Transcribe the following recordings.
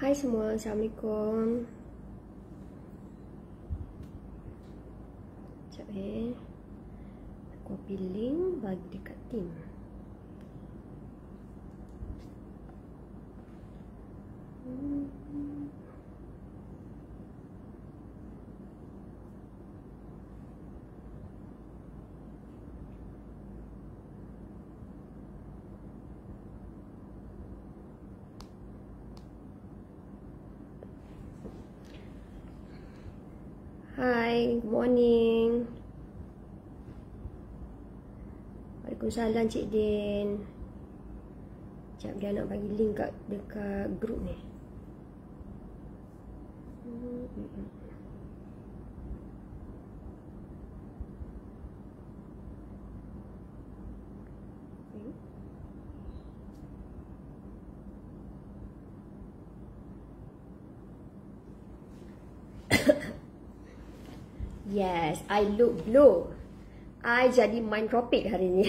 Hai semua, Assalamualaikum. Sekejap copy link bagi dekat team. Hai, good morning. Waalaikumsalam Cik Din. Sekejap dia nak bagi link dekat grup ni. Yes, I look blue. I jadi main tropik hari ni.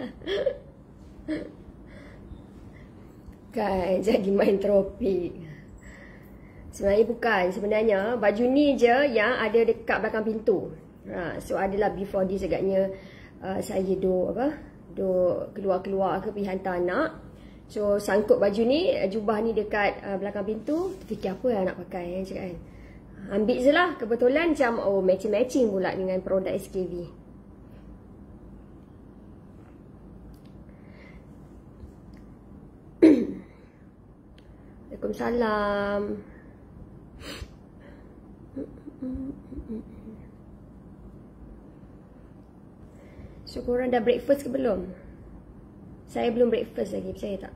Kan, jadi main tropik. Sebenarnya bukan. Sebenarnya baju ni je yang ada dekat belakang pintu. So adalah before this agaknya saya keluar-keluar ke pergi hantar anak. So sangkut baju ni, jubah ni dekat belakang pintu. Fikir apa yang nak pakai cakap kan. Ambil je lah, kebetulan macam matching-matching pula dengan produk SKV. Waalaikumsalam. So korang dah breakfast ke belum? Saya belum breakfast lagi, percaya tak?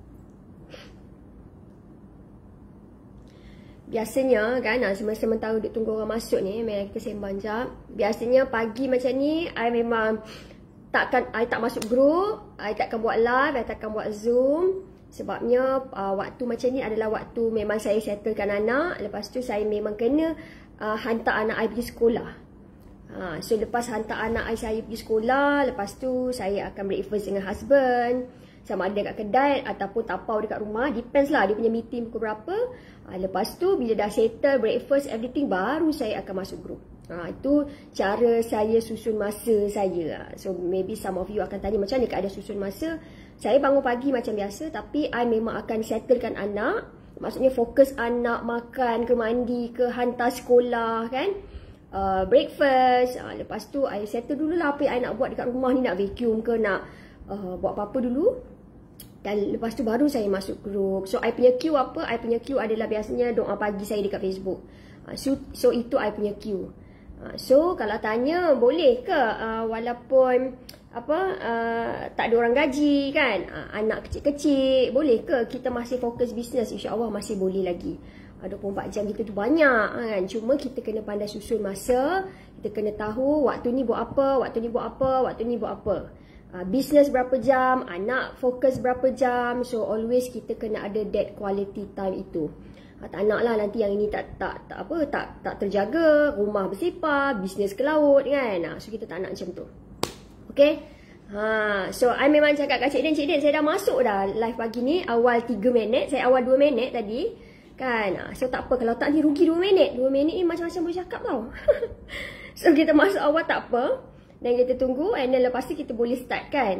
Biasanya kan, semasa tahu duk tunggu orang masuk ni, memang kita sembang jap. Biasanya pagi macam ni, I memang I tak masuk grup, I takkan buat live, I takkan buat Zoom. Sebabnya waktu macam ni adalah waktu memang saya settlekan anak. Lepas tu saya memang kena hantar anak I pergi sekolah. So lepas hantar anak saya pergi sekolah, lepas tu saya akan breakfast dengan husband. Sama ada kat kedai ataupun tapau dekat rumah. Depends lah dia punya meeting pukul berapa. Lepas tu bila dah settle breakfast everything, baru saya akan masuk grup. Itu cara saya susun masa saya. So maybe some of you akan tanya macam mana keadaan susun masa. Saya bangun pagi macam biasa, tapi I memang akan settlekan anak. Maksudnya fokus anak makan ke, mandi ke, hantar sekolah kan. Breakfast. Lepas tu I settle dululah apa yang I nak buat dekat rumah ni. Nak vacuum ke, nak buat apa-apa dulu. Dan lepas tu baru saya masuk grup. So I punya queue apa? I punya queue adalah biasanya doa pagi saya dekat Facebook. So itu I punya queue. So kalau tanya boleh ke walaupun tak ada orang gaji kan, anak kecil-kecil, boleh ke kita masih fokus bisnes? InsyaAllah masih boleh lagi. 24 jam kita tu banyak kan. Cuma kita kena pandai susun masa. Kita kena tahu waktu ni buat apa, waktu ni buat apa, waktu ni buat apa. Bisnes berapa jam, anak fokus berapa jam. So always kita kena ada that quality time itu. Tak nak lah nanti yang ini tak terjaga, rumah bersepah, bisnes ke laut kan. So kita tak nak macam tu. Okay. So I memang cakap kat Cik Din, saya dah masuk dah live pagi ni. Awal 3 minit, saya awal 2 minit tadi kan. So tak apa, kalau tak ni rugi 2 minit. 2 minit ni macam-macam boleh cakap tau. So kita masuk awal tak apa. Dan kita tunggu, and then lepas tu kita boleh start kan.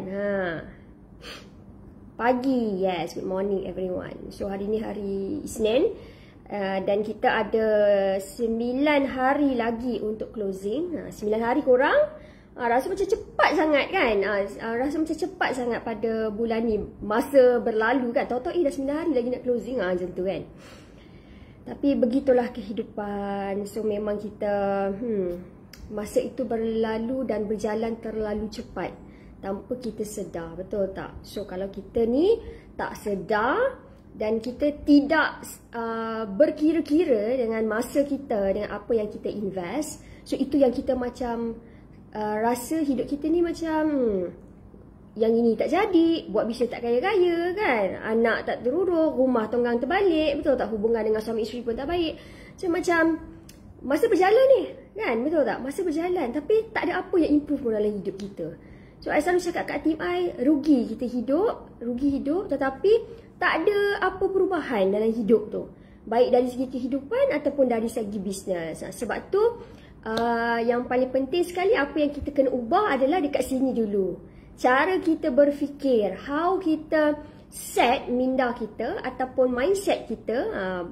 Pagi, yes, good morning everyone. So hari ni hari Isnin. Dan kita ada 9 hari lagi untuk closing. 9 hari korang rasa macam cepat sangat kan. Rasa macam cepat sangat pada bulan ni. Masa berlalu kan. Tahu-tahu dah 9 hari lagi nak closing macam tu kan. Tapi begitulah kehidupan. So memang kita masa itu berlalu dan berjalan terlalu cepat tanpa kita sedar, betul tak? So kalau kita ni tak sedar dan kita tidak berkira-kira dengan masa kita, dengan apa yang kita invest, so itu yang kita macam rasa hidup kita ni macam yang ini tak jadi, buat bisnes tak kaya-kaya kan, anak tak terurus, rumah tonggang terbalik, betul tak? Hubungan dengan suami isteri pun tak baik. So macam masa berjalan ni kan, betul tak? Masa berjalan tapi tak ada apa yang improve pun dalam hidup kita. So I selalu cakap kat tim I, rugi kita hidup, rugi hidup tetapi tak ada apa perubahan dalam hidup tu. Baik dari segi kehidupan ataupun dari segi bisnes. Sebab tu yang paling penting sekali apa yang kita kena ubah adalah dekat sini dulu. Cara kita berfikir, how kita set minda kita ataupun mindset kita,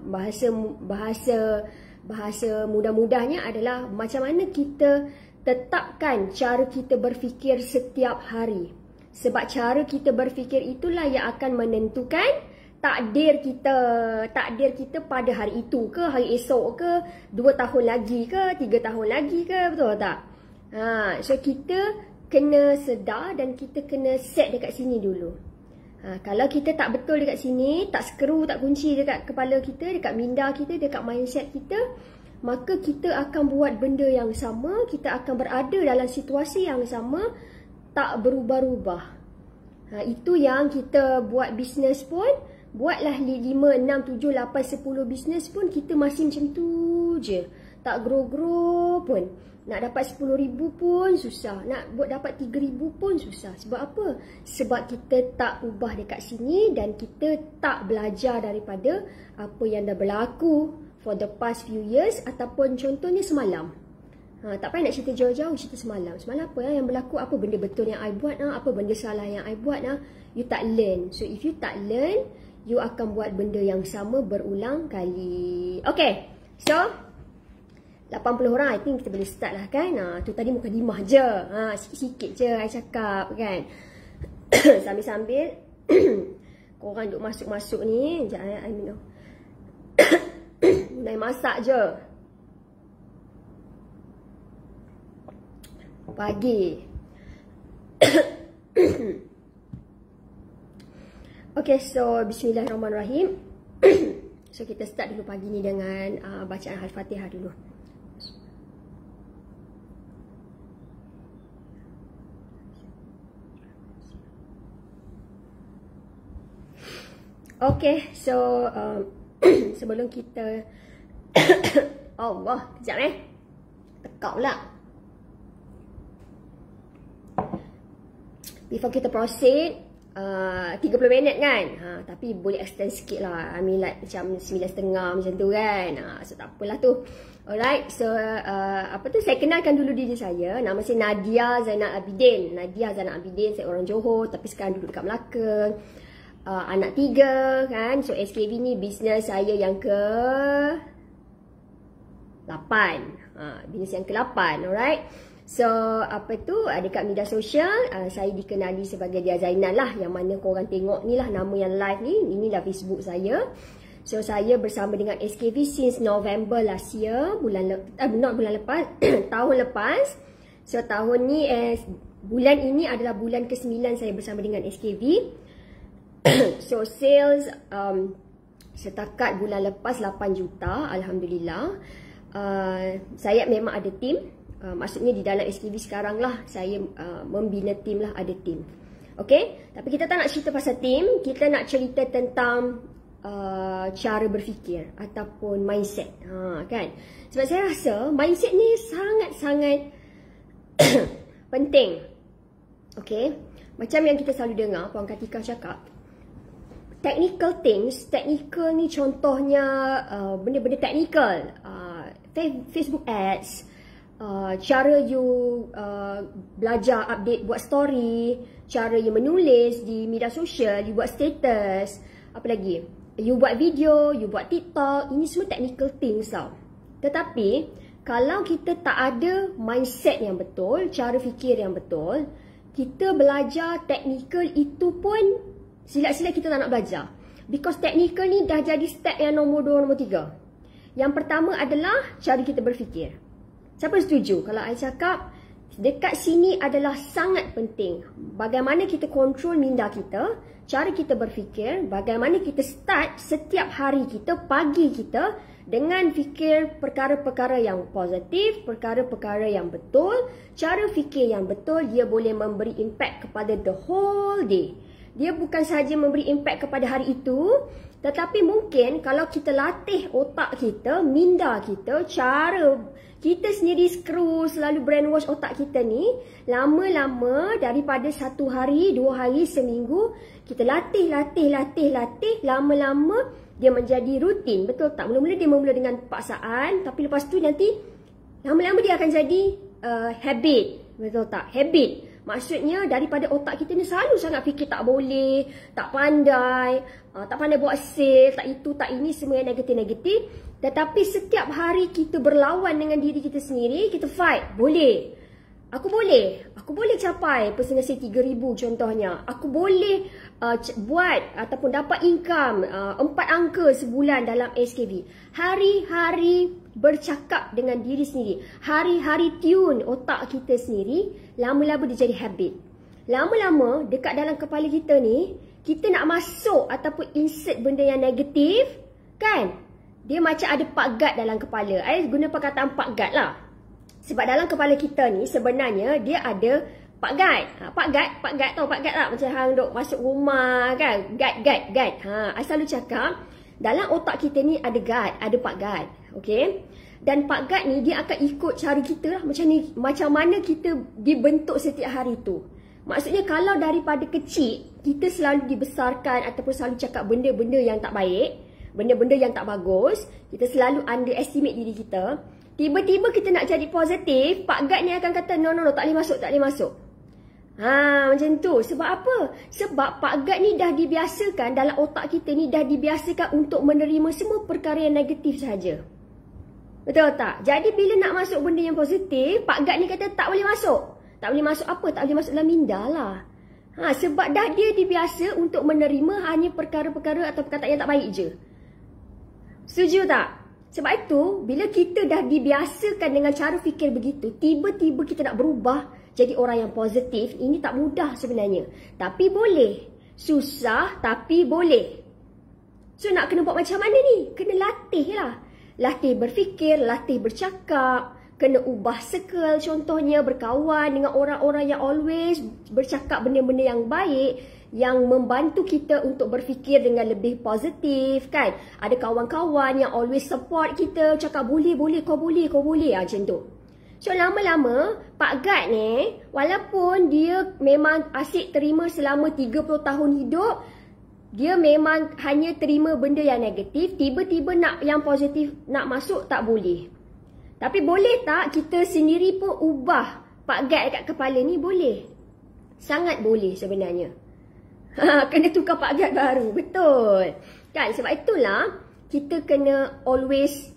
bahasa mudah-mudahnya adalah macam mana kita tetapkan cara kita berfikir setiap hari. Sebab cara kita berfikir itulah yang akan menentukan takdir kita pada hari itu ke, hari esok ke, 2 tahun lagi ke, 3 tahun lagi ke, betul tak? So kita kena sedar dan kita kena set dekat sini dulu. Kalau kita tak betul dekat sini, tak skru, tak kunci dekat kepala kita, dekat minda kita, dekat mindset kita, maka kita akan buat benda yang sama, kita akan berada dalam situasi yang sama, tak berubah-ubah. Itu yang kita buat bisnes pun, buatlah 5, 6, 7, 8, 10 bisnes pun, kita masih macam tu je. Tak grow-grow pun. Nak dapat 10,000 pun susah. Nak buat dapat 3,000 pun susah. Sebab apa? Sebab kita tak ubah dekat sini dan kita tak belajar daripada apa yang dah berlaku for the past few years ataupun contohnya semalam. Tak payah nak cerita jauh-jauh, cerita semalam. Semalam apa yang berlaku? Apa benda betul yang I buat? Apa benda salah yang I buat? You tak learn. So if you tak learn, you akan buat benda yang sama berulang kali. Okay. So 80 orang, I think kita boleh start lah kan. Tu tadi mukadimah je. Sikit-sikit je I cakap kan. Sambil-sambil korang duk masuk-masuk ni. Sekejap I minum. Mulai masak je. Pagi. Okay, so bismillahirrahmanirrahim. So kita start dulu pagi ni dengan bacaan Al-Fatihah dulu. Okay, so sebelum kita Allah, kejap tekak pula. Before kita proceed, 30 minit kan, tapi boleh extend sikit lah. I mean like macam 9.30 macam tu kan. So tak apalah tu. Alright, so saya kenalkan dulu diri saya. Nama saya Nadia Zainal Abidin. Saya orang Johor tapi sekarang duduk dekat Melaka. Anak 3 kan. So SKV ni bisnes saya yang ke 8. Bisnes yang ke 8. Alright. So dekat media sosial saya dikenali sebagai Dia Zainal lah. Yang mana korang tengok ni lah nama yang live ni. Inilah Facebook saya. So saya bersama dengan SKV since November last year. Not bulan lepas. Tahun lepas. So tahun ni bulan ini adalah bulan ke-9 saya bersama dengan SKV. So sales setakat bulan lepas 8 juta, Alhamdulillah. Saya memang ada team. Maksudnya di dalam SKV sekarang lah saya membina team lah, ada team. Okay, tapi kita tak nak cerita pasal team. Kita nak cerita tentang cara berfikir ataupun mindset, kan? Sebab saya rasa mindset ni sangat-sangat penting. Okay, macam yang kita selalu dengar Puan Katika cakap, technical things, technical ni contohnya benda-benda technical, Facebook ads, cara you belajar update buat story, cara you menulis di media sosial, you buat status, apa lagi, you buat video, you buat TikTok, ini semua technical things tau. Tetapi kalau kita tak ada mindset yang betul, cara fikir yang betul, kita belajar technical itu pun silap-silap kita tak nak belajar. Because technical ni dah jadi step yang nombor 2, nombor 3. Yang pertama adalah cara kita berfikir. Siapa setuju kalau I cakap dekat sini adalah sangat penting. Bagaimana kita kontrol minda kita, cara kita berfikir, bagaimana kita start setiap hari kita, pagi kita dengan fikir perkara-perkara yang positif, perkara-perkara yang betul. Cara fikir yang betul, dia boleh memberi impact kepada the whole day. Dia bukan sahaja memberi impact kepada hari itu, tetapi mungkin kalau kita latih otak kita, minda kita, cara kita sendiri screw, selalu brainwash otak kita ni, lama-lama daripada 1 hari, 2 hari, seminggu, kita latih, lama-lama dia menjadi rutin, betul tak? Mula-mula dia memula dengan paksaan, tapi lepas tu nanti lama-lama dia akan jadi habit, betul tak? Habit. Maksudnya daripada otak kita ni selalu sangat fikir tak boleh, tak pandai buat sale, tak itu, tak ini, semua yang negatif-negatif. Tetapi setiap hari kita berlawan dengan diri kita sendiri, kita fight. Boleh. Aku boleh capai personal sale 3,000 contohnya. Aku boleh buat ataupun dapat income 4 angka sebulan dalam SKV. Hari-hari bercakap dengan diri sendiri. Hari-hari tune otak kita sendiri. Lama-lama dia jadi habit. Lama-lama dekat dalam kepala kita ni, kita nak masuk ataupun insert benda yang negatif, kan? Dia macam ada pak guard dalam kepala. I guna perkataan pak guard lah. Sebab dalam kepala kita ni sebenarnya dia ada pak guard. Pak guard tahu pak guard tak? Macam hang duk masuk rumah kan? Guard. I selalu cakap dalam otak kita ni ada guard, ada pak guard. Okay? Dan pak guard ni dia akan ikut cara kita lah. Macam mana kita dibentuk setiap hari tu. Maksudnya kalau daripada kecil kita selalu dibesarkan ataupun selalu cakap benda-benda yang tak baik, benda-benda yang tak bagus, kita selalu underestimate diri kita. Tiba-tiba kita nak jadi positif, pak guard ni akan kata no, tak boleh masuk. Macam tu. Sebab apa? Sebab pak guard ni dah dibiasakan, dalam otak kita ni dah dibiasakan untuk menerima semua perkara yang negatif sahaja. Betul tak? Jadi bila nak masuk benda yang positif, pak guard ni kata tak boleh masuk. Tak boleh masuk apa? Tak boleh masuk dalam minda lah. Sebab dah dia dibiasa untuk menerima hanya perkara-perkara atau perkataan yang tak baik je. Setuju tak? Sebab itu, bila kita dah dibiasakan dengan cara fikir begitu, tiba-tiba kita nak berubah jadi orang yang positif, ini tak mudah sebenarnya. Tapi boleh. Susah tapi boleh. So nak kena buat macam mana ni? Kena latih lah. Latih berfikir, latih bercakap. Kena ubah circle, contohnya berkawan dengan orang-orang yang always bercakap benda-benda yang baik, yang membantu kita untuk berfikir dengan lebih positif, kan? Ada kawan-kawan yang always support kita, cakap boleh, kau boleh, macam tu. So lama-lama, Pak Gad ni, walaupun dia memang asyik terima selama 30 tahun hidup, dia memang hanya terima benda yang negatif, tiba-tiba nak yang positif nak masuk tak boleh. Tapi boleh tak kita sendiri pun ubah Pak Gad dekat kepala ni? Boleh. Sangat boleh sebenarnya. Kena tukar Pak Gad baru. Betul. Kan? Sebab itulah kita kena always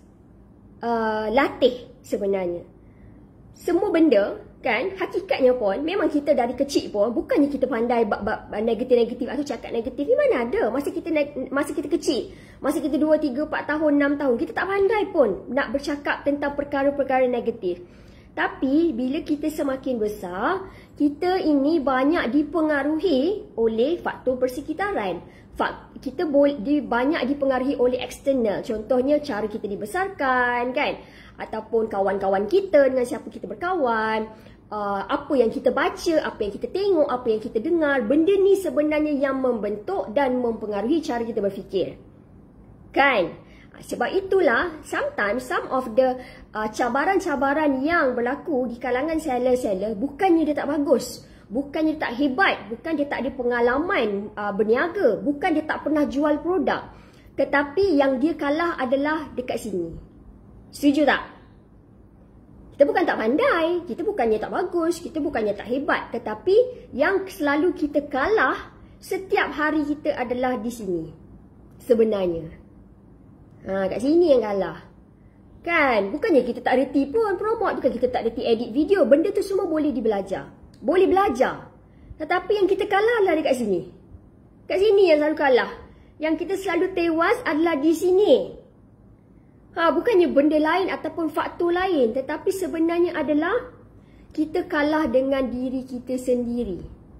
latih sebenarnya. Semua benda, kan, hakikatnya pun memang kita dari kecil pun bukannya kita pandai bab negatif-negatif atau cakap negatif. Ni mana ada? Masa kita kecil, masa kita 2, 3, 4 tahun, 6 tahun, kita tak pandai pun nak bercakap tentang perkara-perkara negatif. Tapi bila kita semakin besar, kita ini banyak dipengaruhi oleh faktor persekitaran. Kita banyak dipengaruhi oleh eksternal. Contohnya cara kita dibesarkan, kan? Ataupun kawan-kawan kita, dengan siapa kita berkawan, apa yang kita baca, apa yang kita tengok, apa yang kita dengar. Benda ni sebenarnya yang membentuk dan mempengaruhi cara kita berfikir. Kan? Sebab itulah, sometimes some of the cabaran-cabaran yang berlaku di kalangan seller-seller, bukannya dia tak bagus, bukannya dia tak hebat, bukan dia tak ada pengalaman berniaga, bukan dia tak pernah jual produk, tetapi yang dia kalah adalah dekat sini. Setuju tak? Kita bukan tak pandai, kita bukannya tak bagus, kita bukannya tak hebat, tetapi yang selalu kita kalah setiap hari kita adalah di sini. Sebenarnya. Kat sini yang kalah. Kan? Bukannya kita tak reti pun promote, bukan kita tak reti edit video. Benda tu semua boleh dibelajar. Boleh belajar. Tetapi yang kita kalah adalah dekat sini. Kat sini yang selalu kalah. Yang kita selalu tewas adalah di sini. Bukannya benda lain ataupun faktor lain, tetapi sebenarnya adalah kita kalah dengan diri kita sendiri.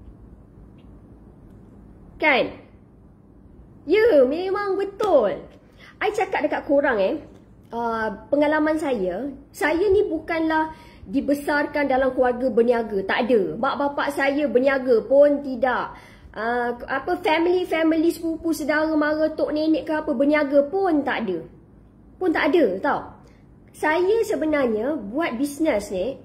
Kan? Ya, memang betul. I cakap dekat korang pengalaman saya ni bukanlah dibesarkan dalam keluarga berniaga. Tak ada. Mak bapak saya berniaga pun tidak. Family sepupu saudara mara tok nenek ke apa berniaga pun tak ada. Pun tak ada, tau. Saya sebenarnya buat bisnes ni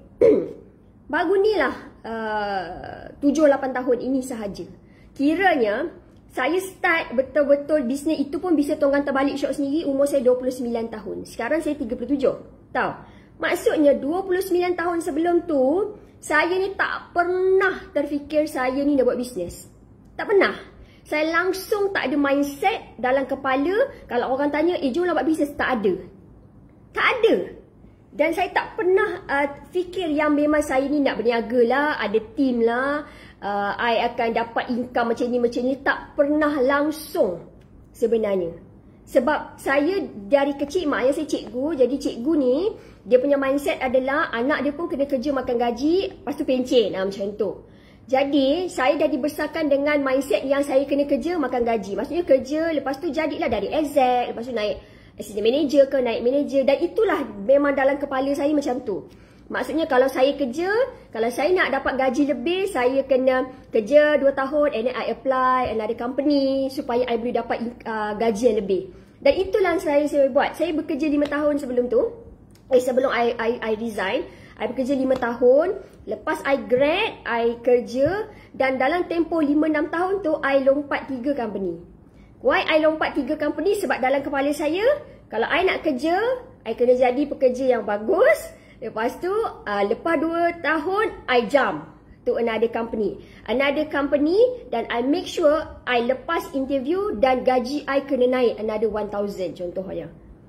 baru ni lah 7-8 tahun ini sahaja. Kiranya saya start betul-betul bisnes itu pun bisa tuan hantar balik shop sendiri umur saya 29 tahun. Sekarang saya 37. Tahu? Maksudnya 29 tahun sebelum tu, saya ni tak pernah terfikir saya ni nak buat bisnes. Tak pernah. Saya langsung tak ada mindset dalam kepala. Kalau orang tanya, jom lah buat bisnes. Tak ada. Tak ada. Dan saya tak pernah fikir yang memang saya ni nak berniaga lah, ada team lah, I akan dapat income macam ni. Tak pernah langsung sebenarnya. Sebab saya dari kecil, mak ayah saya cikgu. Jadi cikgu ni, dia punya mindset adalah anak dia pun kena kerja makan gaji, lepas tu pencen, macam tu. Jadi, saya dah dibesarkan dengan mindset yang saya kena kerja makan gaji. Maksudnya kerja, lepas tu jadilah dari exec, lepas tu naik assistant manager ke, naik manager. Dan itulah memang dalam kepala saya macam tu. Maksudnya kalau saya kerja, kalau saya nak dapat gaji lebih, saya kena kerja 2 tahun and then I apply another company supaya I boleh dapat gaji yang lebih. Dan itulah saya buat. Saya bekerja 5 tahun sebelum tu. Sebelum I resign, I bekerja 5 tahun. Lepas I grad, I kerja. Dan dalam tempoh 5-6 tahun tu, I lompat 3 company. Why I lompat 3 company? Sebab dalam kepala saya, kalau I nak kerja, I kena jadi pekerja yang bagus. Lepas tu, lepas 2 tahun, I jump to another company. Dan I make sure I lepas interview dan gaji I kena naik another 1,000 contohnya.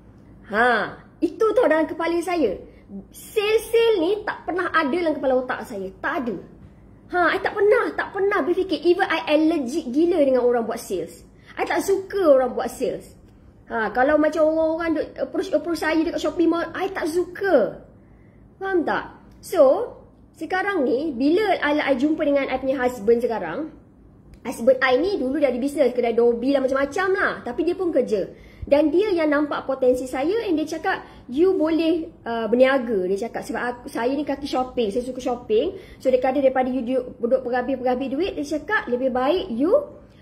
Itu tau dalam kepala saya. Sale ni tak pernah ada dalam kepala otak saya. Tak ada. I tak pernah berfikir. Even I allergic gila dengan orang buat sales. I tak suka orang buat sales. Kalau macam orang-orang approach saya dekat Shopee Mall, I tak suka. Faham tak? So, sekarang ni, bila I jumpa dengan I punya husband sekarang, husband I ni dulu dah di bisnes, kedai Dobi lah macam-macam lah. Tapi dia pun kerja. Dan dia yang nampak potensi saya, and dia cakap, you boleh berniaga. Dia cakap, sebab saya ni kaki shopping, saya suka shopping. So, dia kata daripada you duduk perhabis-perhabis duit, dia cakap, lebih baik you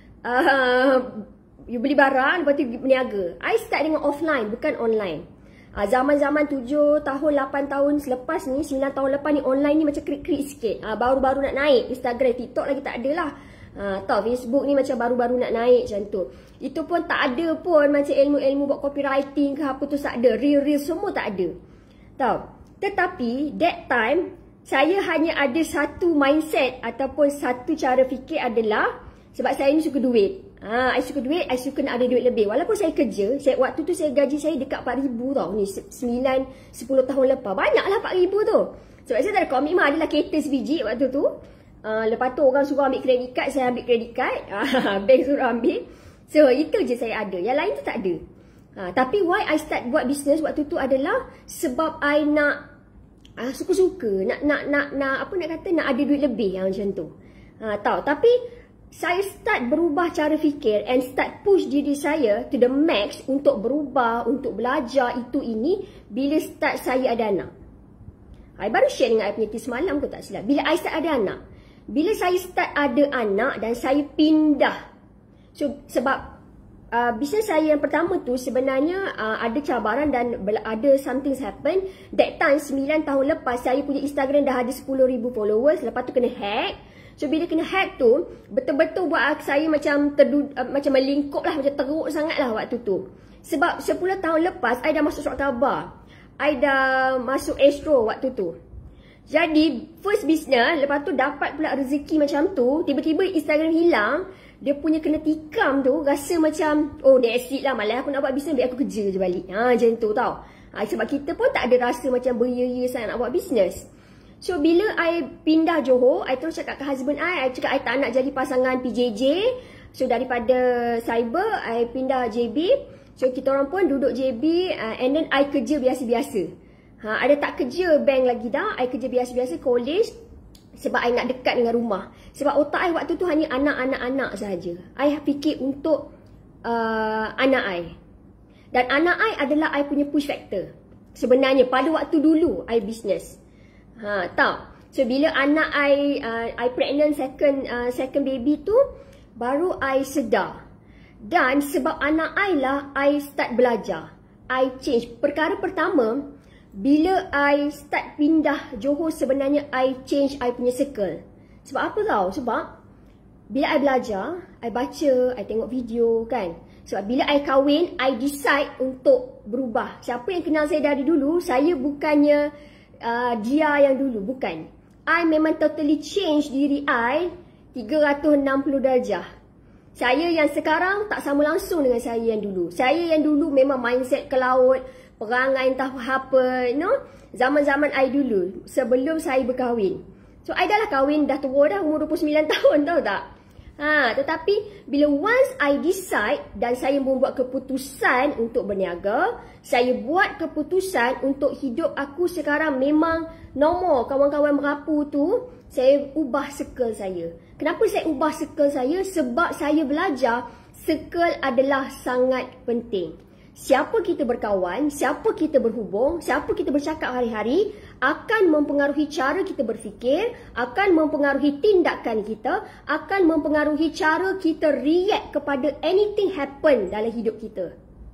beli barang, lepas tu berniaga. I start dengan offline, bukan online. Zaman-zaman 7 tahun, 8 tahun selepas ni, 9 tahun lepas ni, online ni macam krik-krik sikit. Baru-baru nak naik. Instagram, TikTok lagi tak ada lah. Tahu Facebook ni macam baru-baru nak naik macam tu. Itu pun tak ada pun macam ilmu-ilmu buat copywriting ke apa tu, tak ada. Real semua tak ada. Tahu. Tetapi that time saya hanya ada satu mindset ataupun satu cara fikir adalah sebab saya ni suka duit. I suka duit, I suka nak ada duit lebih. Walaupun saya kerja, waktu tu saya gaji saya dekat 4,000 tau. Ni 9-10 tahun lepas. Banyaklah 4,000 tu. Sebab saya tak ada komitmen, adalah kereta sebiji waktu tu. Lepas tu orang suruh ambil kredit card, saya ambil kredit card. Bank suruh ambil. So itu je saya ada. Yang lain tu tak ada. Tapi why I start buat bisnes waktu tu adalah sebab I nak suka-suka, nak ada duit lebih macam tu. Tahu. Tapi saya start berubah cara fikir and start push diri saya to the max untuk berubah, untuk belajar itu ini bila start saya ada anak. I baru share dengan I punya tips semalam kot tak silap. Bila I start ada anak. Bila saya start ada anak dan saya pindah. So sebab bisnes saya yang pertama tu sebenarnya ada cabaran dan ada something happen. That time 9 tahun lepas saya punya Instagram dah ada 10,000 followers. Lepas tu kena hack. So bila kena hack tu, betul-betul buat saya macam macam melingkup lah, macam teruk sangat lah waktu tu. Sebab 10 tahun lepas, I dah masuk surat khabar. I dah masuk Astro waktu tu. Jadi, first business, lepas tu dapat pula rezeki macam tu, tiba-tiba Instagram hilang, dia punya kena tikam tu, rasa macam, oh that's it lah, malah aku nak buat bisnes, biar aku kerja je balik. Macam tu tau. Sebab kita pun tak ada rasa macam beria-ria sangat nak buat bisnes. So, bila I pindah Johor, I terus cakap ke husband I cakap I tak nak jadi pasangan PJJ. So, daripada cyber, I pindah JB. So, kita orang pun duduk JB and then I kerja biasa-biasa. Ada tak kerja bank lagi dah, I kerja biasa-biasa college. Sebab I nak dekat dengan rumah. Sebab otak I waktu tu hanya anak-anak sahaja. I fikir untuk anak I. Dan anak I adalah I punya push factor. Sebenarnya, pada waktu dulu, I business. Tahu. So bila anak I pregnant second baby tu baru I sedar. Dan sebab anak I lah I start belajar. I change. Perkara pertama bila I start pindah Johor sebenarnya I change I punya circle. Sebab apa tahu? Sebab bila I belajar, I baca, I tengok video kan. Sebab bila I kahwin, I decide untuk berubah. Siapa yang kenal saya dari dulu, saya bukannya dia yang dulu, bukan. I memang totally change diri I 360 darjah. Saya yang sekarang tak sama langsung dengan saya yang dulu. Saya yang dulu memang mindset ke laut, perangai entah apa, zaman-zaman I dulu, sebelum saya berkahwin. So, I dah lah kahwin, dah tua dah, umur 29 tahun, tahu tak? Tetapi, bila once I decide dan saya membuat keputusan untuk berniaga, saya buat keputusan untuk hidup aku sekarang memang normal. Kawan-kawan merapu tu, saya ubah circle saya. Kenapa saya ubah circle saya? Sebab saya belajar circle adalah sangat penting. Siapa kita berkawan, siapa kita berhubung, siapa kita bercakap hari-hari akan mempengaruhi cara kita berfikir, akan mempengaruhi tindakan kita, akan mempengaruhi cara kita react kepada anything happen dalam hidup kita.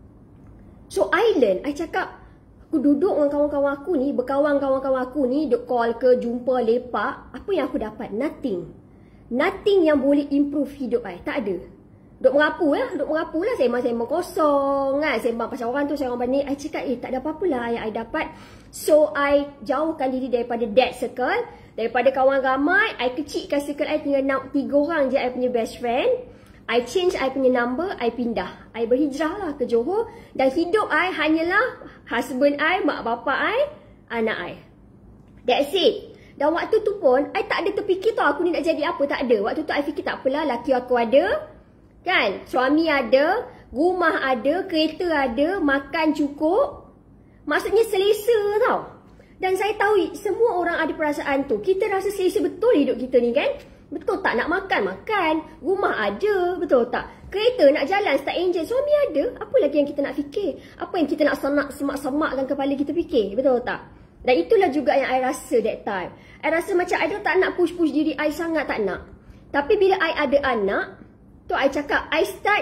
So I learn, I cakap, aku duduk dengan kawan-kawan aku ni, berkawan kawan-kawan aku ni, duk call ke, jumpa, lepak, apa yang aku dapat? Nothing. Nothing yang boleh improve hidup I, tak ada. Duk merapu lah, sembang-sembang kosong kan, sembang pasal orang tu, orang banding. I cakap, tak ada apa-apa lah yang I dapat. So, I jauhkan diri daripada that circle, daripada kawan ramai, I kecilkan circle I tinggal 3 orang je I punya best friend. I change I punya number, I pindah. I berhijrah lah ke Johor, dan hidup I hanyalah husband I, mak bapak I, anak I. That's it. Dan waktu tu pun, I tak ada terfikir tau aku ni nak jadi apa, tak ada. Waktu tu I fikir tak apalah, laki aku ada, kan, suami ada, rumah ada, kereta ada, makan cukup. Maksudnya selesa tau. Dan saya tahu semua orang ada perasaan tu. Kita rasa selesa betul hidup kita ni kan. Betul tak? Nak makan, makan. Rumah ada, betul tak? Kereta nak jalan, start enjin. Suami ada, apa lagi yang kita nak fikir? Apa yang kita nak semak-semakkan kepala kita fikir? Betul tak? Dan itulah juga yang I rasa that time. I rasa macam I tak nak push-push diri I sangat, tak nak. Tapi bila I ada anak, tu I cakap, I start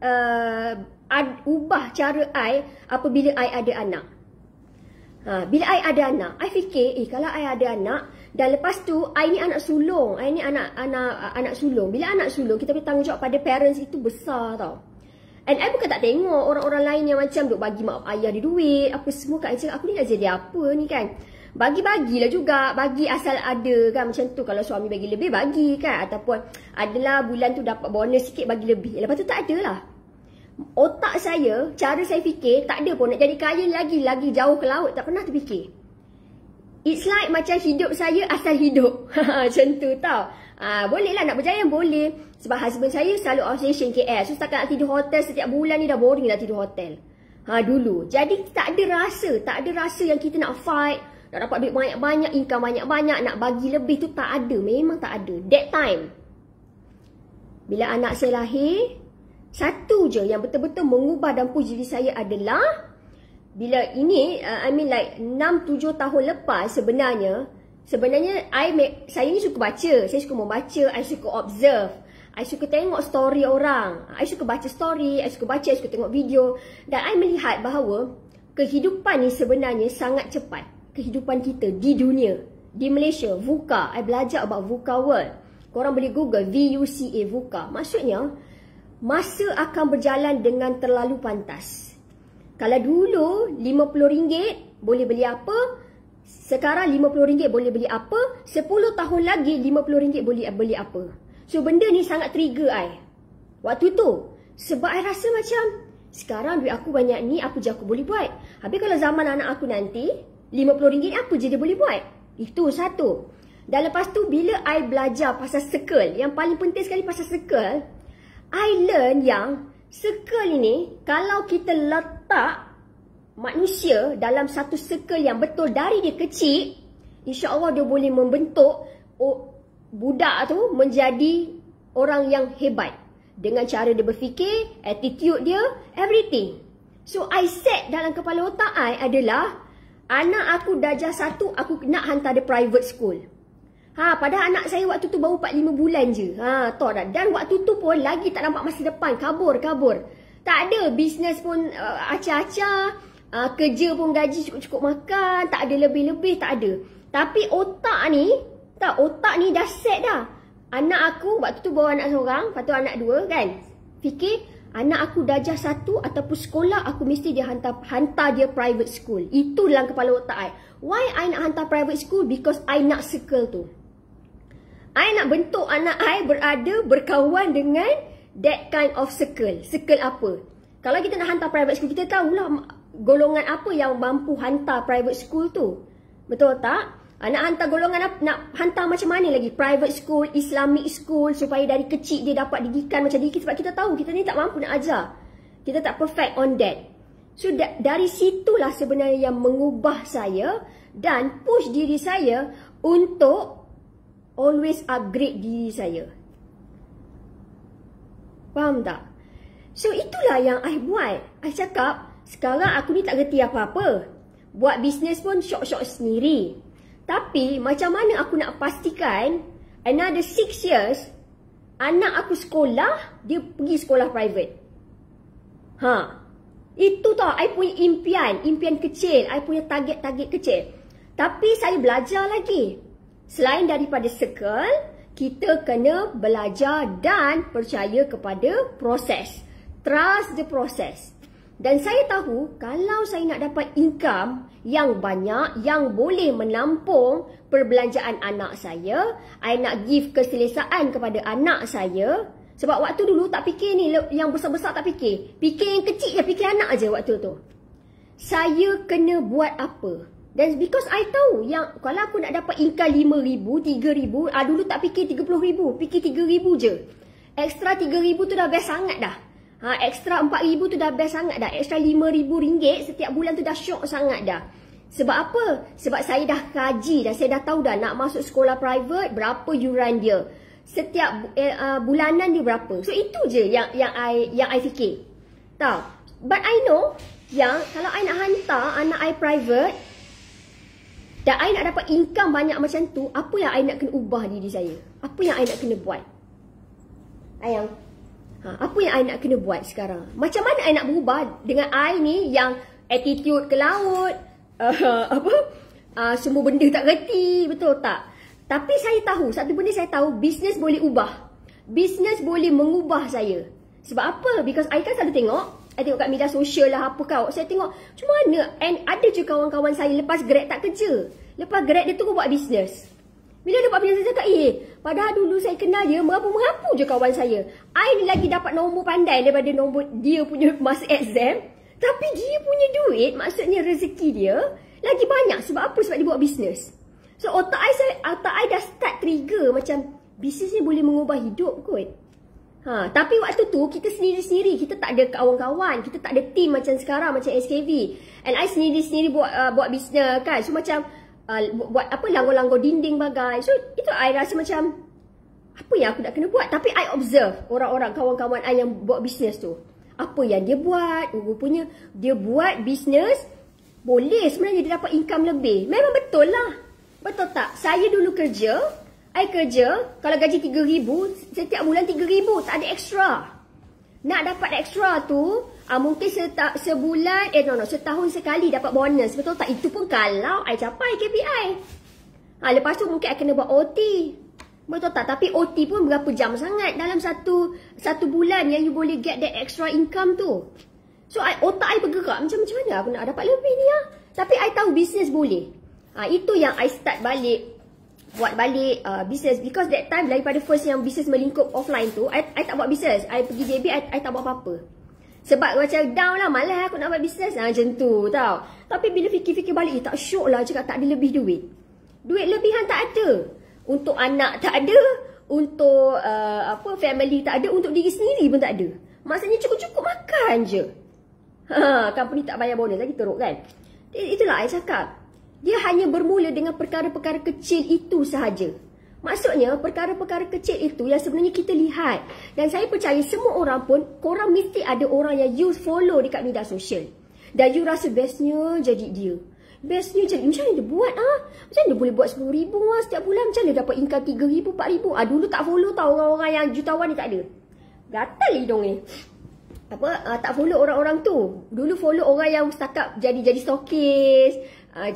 ubah cara I apabila I ada anak. Bila I ada anak, I fikir, kalau I ada anak, dan lepas tu, I ni anak sulung. I ni anak sulung. Bila anak sulung, kita punya tanggungjawab pada parents itu besar tau. And I bukan tak tengok orang-orang lain yang macam duk bagi mak ayah dia duit, apa semua kat I cakap, aku ni nak jadi apa ni kan. Bagi-bagilah juga, bagi asal ada kan, macam tu. Kalau suami bagi lebih, bagi kan. Ataupun adalah bulan tu dapat bonus sikit, bagi lebih. Lepas tu tak ada lah. Otak saya, cara saya fikir, tak ada pun nak jadi kaya lagi jauh ke laut, tak pernah terfikir. It's like macam hidup saya asal hidup. Macam tu tau. Boleh lah nak berjaya, boleh. Sebab husband saya selalu outstation KL. So setakat nak tidur hotel setiap bulan ni dah boring lah tidur hotel. Dulu. Jadi tak ada rasa yang kita nak fight, nak dapat duit banyak-banyak, income banyak-banyak, nak bagi lebih tu tak ada. Memang tak ada. That time. Bila anak saya lahir, satu je yang betul-betul mengubah dan push diri saya adalah bila ini, like 6-7 tahun lepas sebenarnya saya ni suka baca. Saya suka membaca, I suka observe. I suka tengok story orang. I suka baca story, I suka tengok video. Dan I melihat bahawa kehidupan ni sebenarnya sangat cepat. Kehidupan kita di dunia, di Malaysia, VUCA. I belajar about VUCA World. Korang boleh google VUCA, VUCA. Maksudnya, masa akan berjalan dengan terlalu pantas. Kalau dulu RM50 boleh beli apa, sekarang RM50 boleh beli apa, 10 tahun lagi RM50 boleh beli apa. So benda ni sangat trigger I waktu tu. Sebab I rasa macam, sekarang duit aku banyak ni, apa je aku boleh buat. Habis kalau zaman anak aku nanti, RM50 apa je dia boleh buat. Itu satu. Dan lepas tu bila I belajar pasal circle, yang paling penting sekali pasal circle, I learn yang circle ini, kalau kita letak manusia dalam satu circle yang betul dari dia kecil, insya-Allah dia boleh membentuk budak tu menjadi orang yang hebat. Dengan cara dia berfikir, attitude dia, everything. So, I set dalam kepala otak I adalah, anak aku darjah 1, aku nak hantar dia private school. Padahal anak saya waktu tu baru 4-5 bulan je. Tahu tak? Dan waktu tu pun lagi tak nampak masa depan. Kabur. Tak ada. Bisnes pun acah-acah. Kerja pun gaji cukup-cukup makan. Tak ada lebih-lebih. Tak ada. Tapi otak ni dah set dah. Anak aku, waktu tu bawa anak seorang, lepas tu anak dua kan. Fikir, anak aku darjah 1 ataupun sekolah, aku mesti dia hantar dia private school. Itu dalam kepala otak I. Why I nak hantar private school? Because I nak circle tu. I nak bentuk anak I berkawan dengan that kind of circle. Circle apa? Kalau kita nak hantar private school, kita tahulah golongan apa yang mampu hantar private school tu. Betul tak? Nak hantar golongan apa? Nak hantar macam mana lagi? Private school, Islamic school, supaya dari kecil dia dapat didikan macam diri. Sebab kita tahu kita ni tak mampu nak ajar. Kita tak perfect on that. So dari situlah sebenarnya yang mengubah saya dan push diri saya untuk always upgrade diri saya. Faham tak? So itulah yang I buat. I cakap, sekarang aku ni tak reti apa-apa. Buat bisnes pun syok-syok sendiri. Tapi macam mana aku nak pastikan another 6 years anak aku sekolah, dia pergi sekolah private. Itu tau I punya impian kecil, I punya target-target kecil. Tapi saya belajar lagi. Selain daripada circle, kita kena belajar dan percaya kepada proses. Trust the process. Dan saya tahu kalau saya nak dapat income yang banyak, yang boleh menampung perbelanjaan anak saya, I nak give keselesaan kepada anak saya. Sebab waktu dulu tak fikir ni, yang besar-besar tak fikir. Fikir yang kecil je, fikir anak je waktu tu. Saya kena buat apa? Dan because I tahu yang kalau aku nak dapat income 5,000, 3,000, dulu tak fikir 30,000, fikir 3,000 je. Extra 3,000 tu dah best sangat dah. Extra 4,000 tu dah best sangat dah. Extra RM5,000 setiap bulan tu dah syok sangat dah. Sebab apa? Sebab saya dah kaji dah. Saya dah tahu dah nak masuk sekolah private, berapa yuran dia. Setiap bulanan dia berapa. So itu je yang I fikir. Tahu? But I know yang kalau I nak hantar anak I private dan I nak dapat income banyak macam tu, apa yang I nak kena ubah diri saya? Apa yang I nak kena buat? Ayang. Apa yang I nak kena buat sekarang? Macam mana I nak berubah dengan I ni yang attitude ke laut, semua benda tak reti, betul tak? Tapi saya tahu, satu benda saya tahu, bisnes boleh ubah. Bisnes boleh mengubah saya. Sebab apa? Because I kan selalu tengok, I tengok kat media sosial lah apa kau. Saya tengok, macam mana? And ada je kawan-kawan saya lepas grad tak kerja. Lepas grad dia tu buat bisnes. Bila dia buat bisnes, saya cakap, padahal dulu saya kenal dia, merapu-merapu je kawan saya. I ni lagi dapat nombor pandai daripada nombor dia punya masa exam. Tapi dia punya duit, maksudnya rezeki dia, lagi banyak. Sebab apa? Sebab dia buat bisnes. So otak I dah start trigger macam, bisnes ni boleh mengubah hidup kot. Tapi waktu tu, kita sendiri-sendiri. Kita tak ada kawan-kawan. Kita tak ada team macam sekarang, macam SKV. And I sendiri-sendiri buat bisnes kan. So macam, buat apa langgar-langgar dinding bagai. So itu I rasa macam apa yang aku nak kena buat. Tapi I observe orang-orang kawan-kawan I yang buat bisnes tu. Apa yang dia buat, rupanya dia buat bisnes boleh sebenarnya dia dapat income lebih. Memang betul lah. Betul tak? Saya dulu kerja, I kerja kalau gaji 3,000, setiap bulan 3,000, tak ada extra. Nak dapat extra tu mungkin sebulan, setahun sekali dapat bonus. Betul tak? Itu pun kalau I capai KPI. Lepas tu mungkin I kena buat OT. Betul tak? Tapi OT pun berapa jam sangat dalam satu bulan yang you boleh get that extra income tu. So otak I bergerak macam mana aku nak dapat lebih ni . Tapi I tahu bisnes boleh. Itu yang I start balik. Buat balik bisnes. Because that time daripada first yang bisnes melingkup offline tu, I tak buat bisnes. I pergi JB, I tak buat apa-apa. Sebab macam down lah, malah aku nak buat bisnes. Macam tu tau. Tapi bila fikir-fikir balik, tak syok lah cakap tak ada lebih duit. Duit lebihan tak ada. Untuk anak tak ada. Untuk family tak ada. Untuk diri sendiri pun tak ada. Maksudnya cukup-cukup makan je. Company tak bayar bonus lagi teruk kan. Itulah I cakap. Dia hanya bermula dengan perkara-perkara kecil itu sahaja. Maksudnya, perkara-perkara kecil itu yang sebenarnya kita lihat. Dan saya percaya semua orang pun, korang mesti ada orang yang you follow dekat media sosial. Dan you rasa bestnya jadi dia. Bestnya jadi, macam mana dia buat Macam mana dia boleh buat 10,000 setiap bulan? Macam mana dia dapat income 3,000, 4,000? Dulu tak follow tau orang-orang yang jutawan ni tak ada. Gatal hidung ni. Tak follow orang-orang tu. Dulu follow orang yang setakat jadi stokis.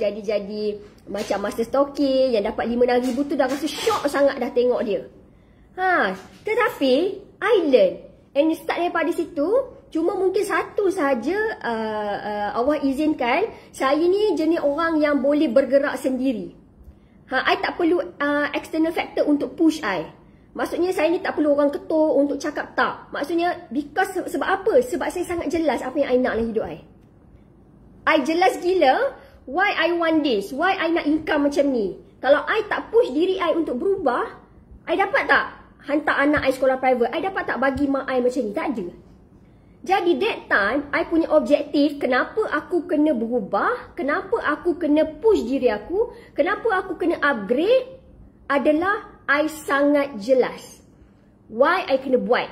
Jadi macam master stocking yang dapat 5,000 tu dah rasa syok sangat dah tengok dia. Tetapi I learn. And start daripada situ, cuma mungkin satu saja Allah izinkan, saya ni jenis orang yang boleh bergerak sendiri. I tak perlu external factor untuk push I. Maksudnya saya ni tak perlu orang ketuk untuk cakap, tak. Maksudnya sebab apa? Sebab saya sangat jelas apa yang I nak dalam hidup I. I jelas gila why I want this, why I nak income macam ni. Kalau I tak push diri I untuk berubah, I dapat tak hantar anak I sekolah private? I dapat tak bagi mak I macam ni? Tak ada. Jadi that time, I punya objektif, kenapa aku kena berubah, kenapa aku kena push diri aku, kenapa aku kena upgrade, adalah I sangat jelas. Why I kena buat.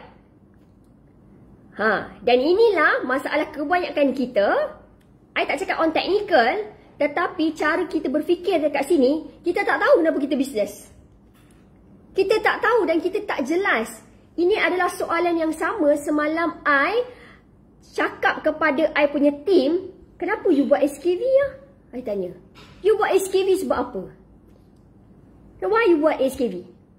Dan inilah masalah kebanyakan kita. I tak cakap on technical, tetapi cara kita berfikir dekat sini, kita tak tahu kenapa kita bisnes. Kita tak tahu dan kita tak jelas. Ini adalah soalan yang sama semalam I cakap kepada I punya team, kenapa you buat SKV ya? I tanya. You buat SKV sebab apa? Why you buat SKV?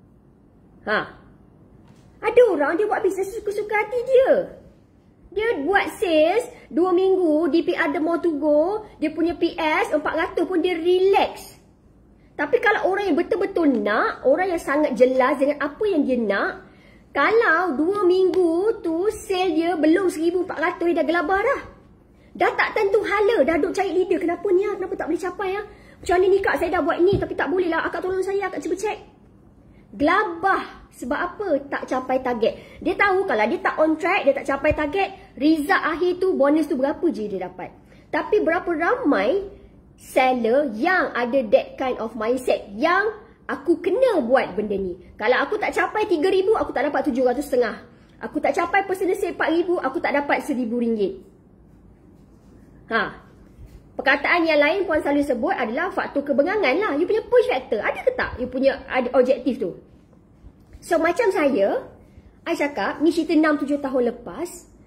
Ada orang dia buat bisnes suka-suka hati dia. Dia buat sales 2 minggu, DPR the more to go, dia punya PS 400 pun dia relax. Tapi kalau orang yang betul-betul nak, orang yang sangat jelas dengan apa yang dia nak, kalau 2 minggu tu sale dia belum 1400, dia dah gelabah dah. Dah tak tentu hala, dah duk cari leader. Kenapa ni lah? Kenapa tak boleh capai ya? Macam ni kak, saya dah buat ni tapi tak boleh lah. Akak tolong saya, akak cuba cek. Gelabah. Sebab apa? Tak capai target. Dia tahu kalau dia tak on track, dia tak capai target, result akhir tu, bonus tu berapa je dia dapat. Tapi berapa ramai seller yang ada that kind of mindset, yang aku kena buat benda ni. Kalau aku tak capai 3,000, aku tak dapat 750. Aku tak capai personal sale 4,000, aku tak dapat RM1,000. Perkataan yang lain Puan selalu sebut adalah faktor kebengangan lah. You punya push factor, ada ke tak? You punya ada objektif tu. So macam saya, I cakap, ni cerita 6-7 tahun lepas,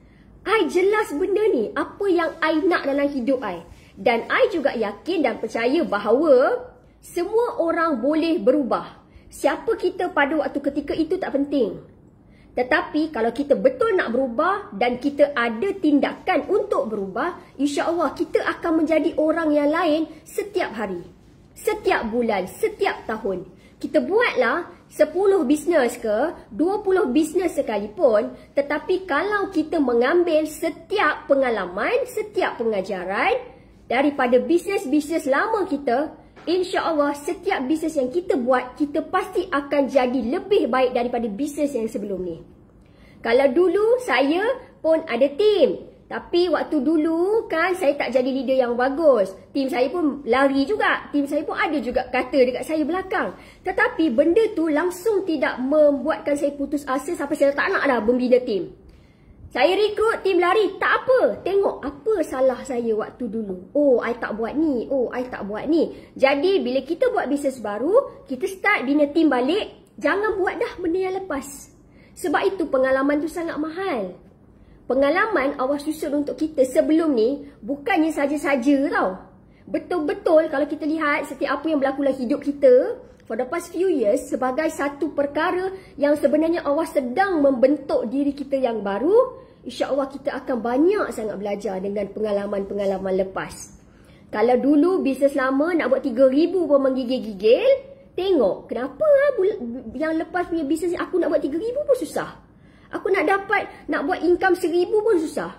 I jelas benda ni, apa yang I nak dalam hidup I. Dan I juga yakin dan percaya bahawa semua orang boleh berubah. Siapa kita pada waktu ketika itu tak penting. Tetapi kalau kita betul nak berubah dan kita ada tindakan untuk berubah, insya-Allah kita akan menjadi orang yang lain setiap hari, setiap bulan, setiap tahun. Kita buatlah 10 bisnes ke, 20 bisnes sekalipun, tetapi kalau kita mengambil setiap pengalaman, setiap pengajaran daripada bisnes-bisnes lama kita, insya-Allah setiap bisnes yang kita buat, kita pasti akan jadi lebih baik daripada bisnes yang sebelum ni. Kalau dulu saya pun ada tim, tapi waktu dulu kan saya tak jadi leader yang bagus. Tim saya pun lari juga. Tim saya pun ada juga kata dekat saya belakang. Tetapi benda tu langsung tidak membuatkan saya putus asa sampai saya tak nak dah membina tim. Saya rekrut, tim lari. Tak apa. Tengok apa salah saya waktu dulu. Oh, I tak buat ni. Oh, I tak buat ni. Jadi bila kita buat bisnes baru, kita start bina tim balik. Jangan buat dah benda yang lepas. Sebab itu pengalaman tu sangat mahal. Pengalaman Allah susun untuk kita sebelum ni bukannya saja-saja tau. Betul-betul kalau kita lihat setiap apa yang berlaku dalam hidup kita for the past few years sebagai satu perkara yang sebenarnya Allah sedang membentuk diri kita yang baru, insya-Allah kita akan banyak sangat belajar dengan pengalaman-pengalaman lepas. Kalau dulu bisnes lama nak buat 3,000 pun menggigil-gigil, tengok kenapa yang lepas punya bisnes aku nak buat 3,000 pun susah. Aku nak buat income 1,000 pun susah.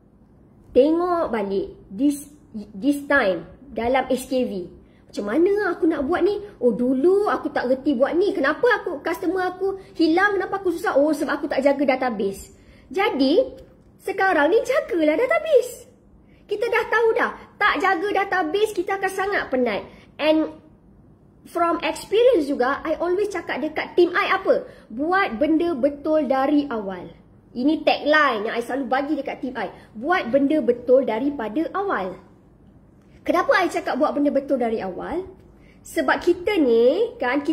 Tengok balik this time dalam SKV. Macam mana aku nak buat ni? Oh dulu aku tak reti buat ni. Kenapa customer aku hilang? Kenapa aku susah? Oh sebab aku tak jaga database. Jadi sekarang ni jagalah database. Kita dah tahu dah, tak jaga database kita akan sangat penat. And from experience juga, I always cakap dekat team I apa? Buat benda betul dari awal. Ini tagline yang I selalu bagi dekat team I. Buat benda betul daripada awal. Kenapa I cakap buat benda betul dari awal? Sebab kita ni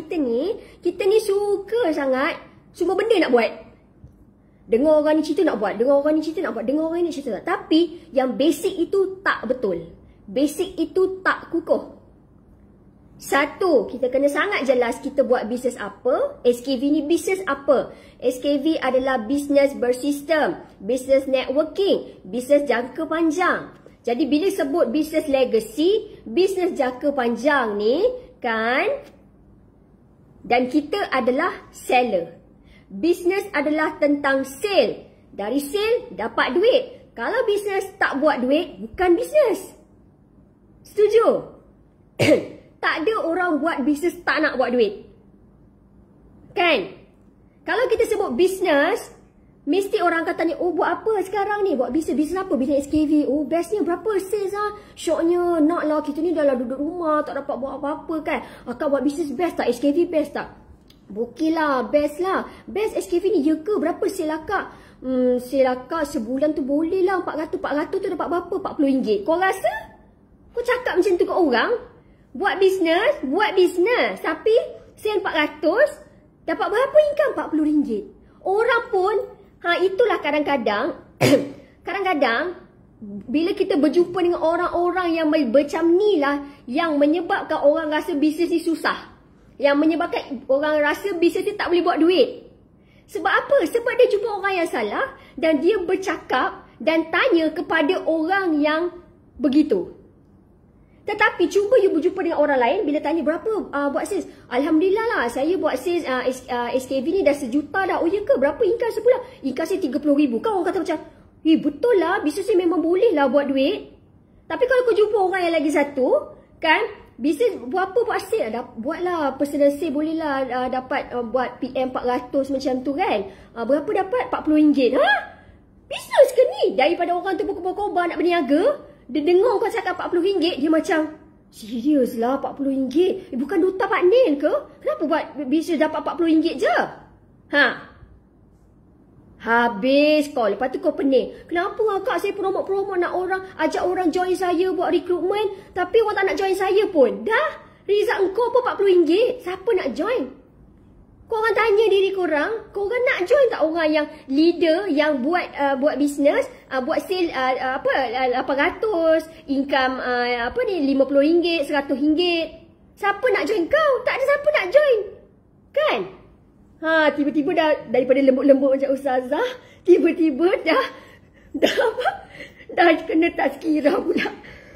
suka sangat semua benda nak buat. Dengar orang ni cerita nak buat, dengar orang ni cerita nak buat, dengar orang ni cerita nak. Tapi yang basic itu tak betul. Basic itu tak kukuh. Satu, kita kena sangat jelas kita buat bisnes apa. SKV ni bisnes apa? SKV adalah bisnes bersistem, bisnes networking, bisnes jangka panjang. Jadi bila sebut bisnes legacy, bisnes jangka panjang ni kan, dan kita adalah seller. Bisnes adalah tentang sale. Dari sale dapat duit. Kalau bisnes tak buat duit, bukan bisnes. Setuju? Tak ada orang buat bisnes tak nak buat duit. Kan? Kalau kita sebut bisnes, mesti orang kata ni, oh buat apa sekarang ni? Buat bisnes apa? Bisnes SKV. Oh bestnya berapa sales lah? Syoknya nak lah, kita ni dah lah duduk rumah, tak dapat buat apa-apa kan? Akak buat bisnes best tak? SKV best tak? Okey lah, best lah. Best SKV ni, ya ke? Berapa sale akak? Sale akak sebulan tu boleh lah 400 tu dapat berapa? RM40. Kau rasa? Kau cakap macam tu ke orang? Buat bisnes. Tapi sale 400, dapat berapa income? RM40. Orang pun, itulah kadang-kadang, bila kita berjumpa dengan orang-orang yang macam ni lah, yang menyebabkan orang rasa bisnes ni susah. Yang menyebabkan orang rasa bisnes ni tak boleh buat duit. Sebab apa? Sebab dia jumpa orang yang salah dan dia bercakap dan tanya kepada orang yang begitu. Tetapi cuba you berjumpa dengan orang lain, bila tanya berapa buat sales? Alhamdulillah lah, saya buat sales SKV ni dah 1 juta dah. Oh ya ke? Berapa income sebulan? Income saya RM30,000. Kan orang kata macam, betul lah, bisnes ni memang boleh lah buat duit. Tapi kalau kau jumpa orang yang lagi satu, kan, bisnes buat apa buat sale? Buatlah personal sale, boleh lah dapat buat PM 400 macam tu kan. Berapa dapat? RM40. Bisnes ke ni? Daripada orang tu berkobar-kobar nak berniaga, dia dengar kau cakap RM40, dia macam, serius lah RM40? Bukan duta Pak Nil ke? Kenapa buat bisnes dapat RM40 je? Habis kau. Lepas tu kau pening. Kenapa akak saya promote nak orang, ajak orang join saya buat recruitment, tapi orang tak nak join saya pun. Dah, result kau pun RM40. Siapa nak join? Korang tanya diri korang nak join tak orang yang leader, yang buat bisnes, buat sale 800, income RM50, RM100. Siapa nak join kau? Tak ada siapa nak join. Kan? Tiba-tiba dah daripada lembut-lembut macam ustazah, tiba-tiba dah kena tazkirah pula.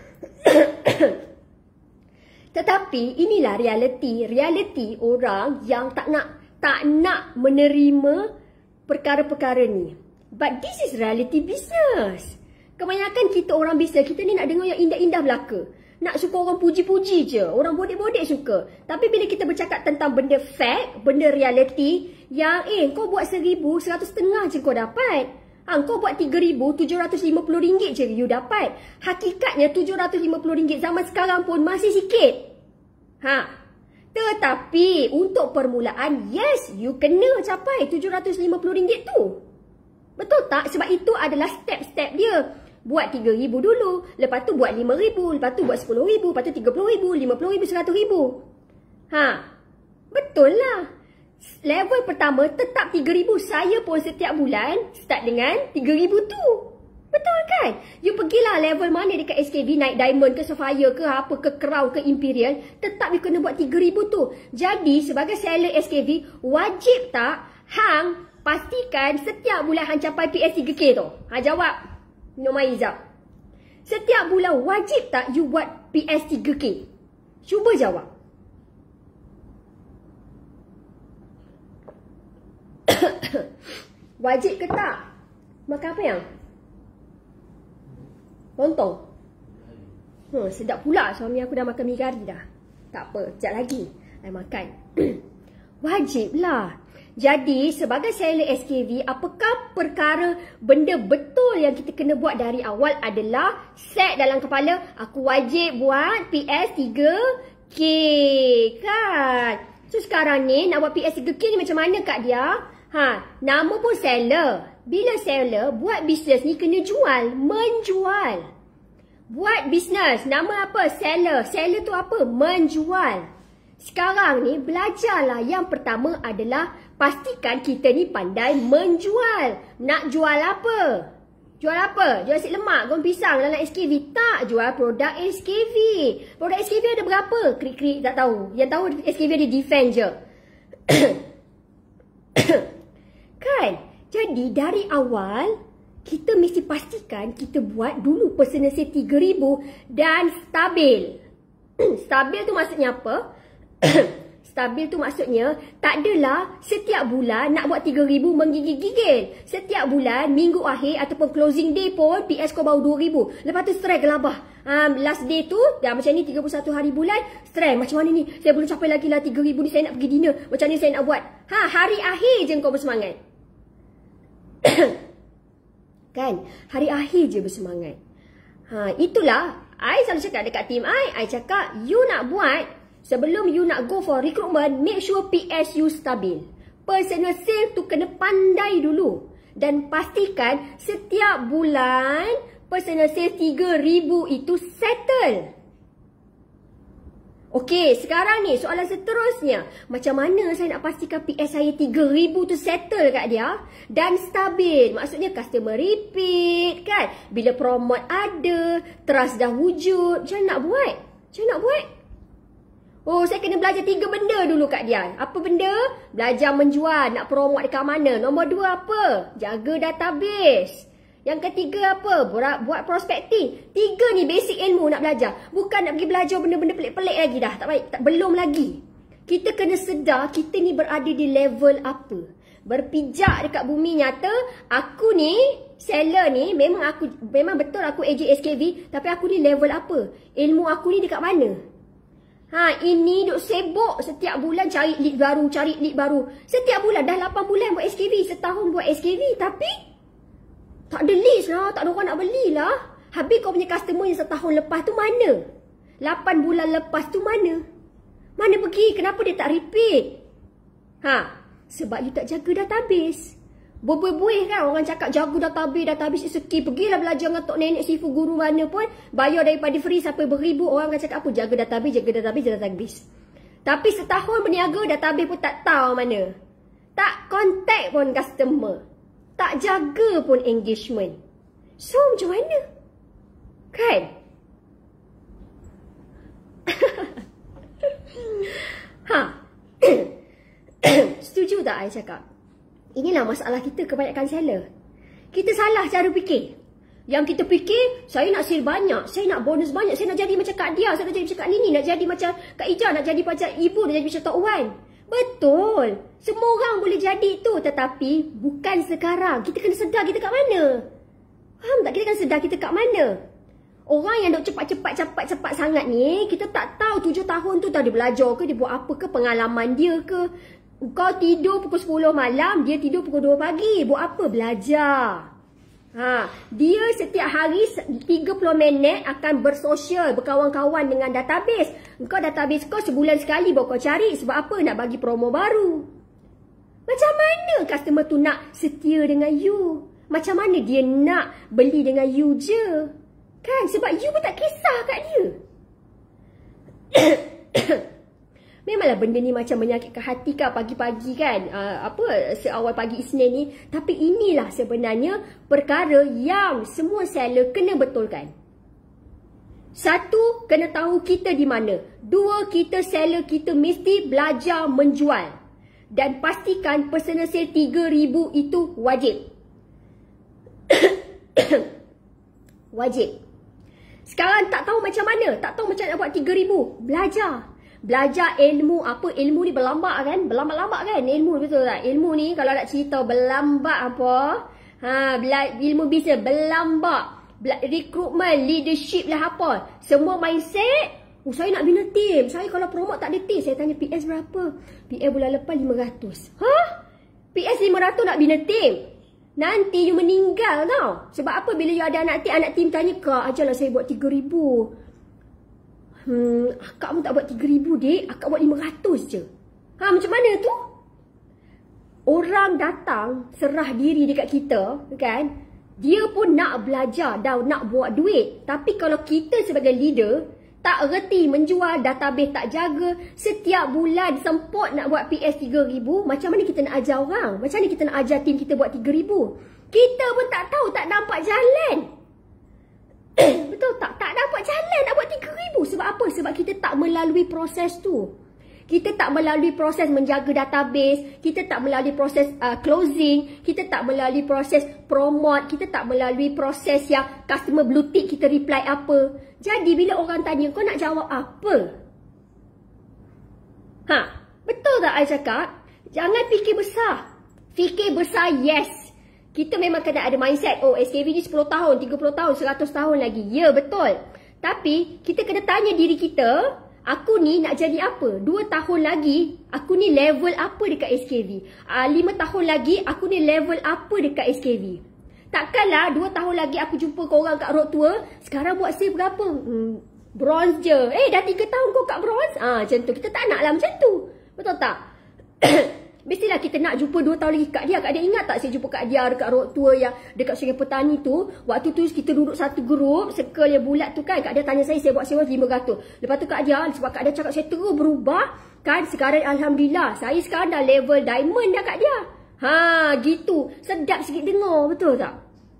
Tetapi inilah realiti orang yang tak nak menerima perkara-perkara ni. But this is reality business. Kebanyakan kita orang bisnes, kita ni nak dengar yang indah-indah belaka. Nak suka orang puji-puji je. Orang bodek-bodek suka. Tapi bila kita bercakap tentang benda fact, benda reality, yang kau buat RM1,000, RM100.5 je kau dapat. Kau buat RM3,000, RM750 je you dapat. Hakikatnya RM750 zaman sekarang pun masih sikit. Tetapi untuk permulaan, yes, you kena capai RM750 tu. Betul tak? Sebab itu adalah step-step dia. Buat RM3,000 dulu, lepas tu buat RM5,000, lepas tu buat RM10,000, lepas tu RM30,000, RM50,000, RM100,000. Betul lah. Level pertama tetap RM3,000. Saya pun setiap bulan start dengan RM3,000 tu. Betul kan? You pergilah level mana dekat SKV, naik diamond ke sapphire ke apa ke crown ke imperial, tetap you kena buat RM3,000 tu. Jadi sebagai seller SKV, wajib tak hang pastikan setiap bulan hang capai PS 3K tu? Jawab. Nomai Izab. Setiap bulan wajib tak you buat PS 3K? Cuba jawab. Wajib ke tak? Makan apa yang? Lontong. Sedap pula, suami aku dah makan mi kari dah. Tak apa, sekejap lagi I makan. Wajib lah. Jadi sebagai seller SKV, apakah perkara benda betul yang kita kena buat dari awal adalah set dalam kepala, aku wajib buat PS 3K kan. So sekarang ni nak buat PS 3K ni macam mana Kak Dia? Nama pun seller. Bila seller, buat bisnes ni kena jual, menjual. Buat bisnes, nama apa? Seller. Seller tu apa? Menjual. Sekarang ni belajarlah. Yang pertama adalah pastikan kita ni pandai menjual. Nak jual apa? Jual apa? Jual nasi lemak, goreng pisang dalam SKV. Tak, jual produk SKV. Produk SKV ada berapa? Krik-krik tak tahu. Yang tahu SKV ada defend je. Kan? Jadi dari awal kita mesti pastikan kita buat dulu personal sale 3,000 dan stabil. Stabil tu maksudnya apa? Stabil tu maksudnya tak adalah setiap bulan nak buat 3,000 menggigil-gigil. Setiap bulan, minggu akhir ataupun closing day pun PS kau baru 2,000. Lepas tu stress gelabah. Last day tu, dah macam ni 31 hari bulan, stress. Macam mana ni? Saya belum capai lagi lah 3,000 ni, saya nak pergi dinner. Macam ni saya nak buat. Hari akhir je kau bersemangat. Kan? Hari akhir je bersemangat. Itulah, I selalu cakap dekat team I cakap, you nak buat, sebelum you nak go for recruitment, make sure PS you stabil. Personal sale tu kena pandai dulu. Dan pastikan setiap bulan personal sale 3,000 itu settle. Okey, sekarang ni soalan seterusnya. Macam mana saya nak pastikan PS saya 3,000 tu settle kat dia dan stabil? Maksudnya customer repeat kan? Bila promote ada, trust dah wujud. Macam mana nak buat? Macam mana nak buat? Oh, saya kena belajar 3 benda dulu kat dia. Apa benda? Belajar menjual, nak promote dekat mana. Nombor 2 apa? Jaga database. Yang ketiga apa? Buat prospecting. 3 ni basic ilmu nak belajar. Bukan nak pergi belajar benda-benda pelik-pelik lagi dah. Tak baik. Belum lagi. Kita kena sedar kita ni berada di level apa. Berpijak dekat bumi nyata. Aku ni, seller ni, memang betul aku AJ SKV. Tapi aku ni level apa? Ilmu aku ni dekat mana? Ini duk sibuk setiap bulan cari lead baru. Setiap bulan dah 8 bulan buat SKV. Setahun buat SKV. Tapi tak ada list lah. Tak ada orang nak beli lah. Habis kau punya customer yang setahun lepas tu mana? 8 bulan lepas tu mana? Mana pergi? Kenapa dia tak repeat? Sebab you tak jaga database. Berbuih-buih kan orang cakap jaga database seki. Pergilah belajar dengan tok nenek sifu guru mana pun. Bayar daripada free sampai beribu. Orang akan cakap apa? Jaga database. Tapi setahun berniaga database pun tak tahu mana. Tak contact pun customer. Tak jaga pun engagement. So macam mana? Kan? Setuju tak I cakap? Inilah masalah kita kebanyakan seller. Kita salah cara fikir. Yang kita fikir, saya nak sale banyak, saya nak bonus banyak, saya nak jadi macam Kak Dia, saya nak jadi macam Kak Nini, nak jadi macam Kak Ija, nak jadi macam Ibu, nak jadi macam Tok Wan. Betul. Semua orang boleh jadi tu. Tetapi bukan sekarang. Kita kena sedar kita kat mana. Faham tak? Kita kena sedar kita kat mana. Orang yang duk cepat sangat ni, kita tak tahu 7 tahun tu dia belajar ke, dia buat apa ke, pengalaman dia ke. Kau tidur pukul 10 malam, dia tidur pukul 2 pagi. Buat apa? Belajar. Dia setiap hari 30 minit akan bersosial, berkawan-kawan dengan database. Kau database kau sebulan sekali baru kau cari. Sebab apa? Nak bagi promo baru. Macam mana customer tu nak setia dengan you? Macam mana dia nak beli dengan you je? Kan? Sebab you pun tak kisah kat dia. Memanglah benda ni macam menyakitkan hati kan pagi-pagi kan. Seawal pagi Isnin ni. Tapi inilah sebenarnya perkara yang semua seller kena betulkan. 1, kena tahu kita di mana. 2, kita seller kita mesti belajar menjual. Dan pastikan personal sale 3,000 itu wajib. Wajib. Sekarang tak tahu macam mana. Tak tahu macam nak buat 3,000. Belajar. Belajar ilmu apa? Ilmu ni berlambak kan? Berlambak-lambak kan? Ilmu betul tak? Ilmu ni kalau nak cerita berlambak apa? Ilmu bisnes berlambak. Recruitment, leadership lah apa? Semua mindset. Saya nak bina tim. Saya kalau promote tak ada tim. Saya tanya PS berapa? PS bulan lepas 500. PS 500 nak bina tim? Nanti you meninggal tau. Sebab apa bila you ada anak tim tanya, Kak ajarlah saya buat 3,000. Akak pun tak buat 3,000 dek. Akak buat 500 je. Macam mana tu? Orang datang serah diri dekat kita kan. Dia pun nak belajar dan nak buat duit. Tapi kalau kita sebagai leader tak reti menjual, database tak jaga, setiap bulan semput nak buat PS 3,000, macam mana kita nak ajar orang? Macam mana kita nak ajar tim kita buat 3,000? Kita pun tak tahu, tak nampak jalan. Betul tak? Tak nampak jalan nak buat 3,000. Sebab apa? Sebab kita tak melalui proses tu. Kita tak melalui proses menjaga database, kita tak melalui proses closing, kita tak melalui proses promote, kita tak melalui proses yang customer blue tick kita reply apa. Jadi bila orang tanya kau nak jawab apa? Betul tak I cakap? Jangan fikir besar. Fikir besar, yes. Kita memang kena ada mindset, oh SKV ni 10 tahun, 30 tahun, 100 tahun lagi. Ya, betul. Tapi kita kena tanya diri kita, aku ni nak jadi apa? 2 tahun lagi, aku ni level apa dekat SKV? 5 tahun lagi, aku ni level apa dekat SKV? Takkanlah 2 tahun lagi aku jumpa korang kat road tour, sekarang buat sale berapa? Bronze je. Dah 3 tahun kau kat bronze? Macam tu. Kita tak nak lah macam tu. Betul tak? Mestilah kita nak jumpa 2 tahun lagi Kak Dia. Kak Dia ingat tak saya jumpa Kak Dia dekat road tour yang dekat Sungai Petani tu? Waktu tu kita duduk satu grup, circle yang bulat tu kan. Kak Dia tanya saya buat sewa 500. Lepas tu Kak Dia, sebab Kak Dia cakap saya terus berubah kan. Sekarang Alhamdulillah, saya sekarang dah level diamond dah Kak Dia. Gitu. Sedap sikit dengar, betul tak?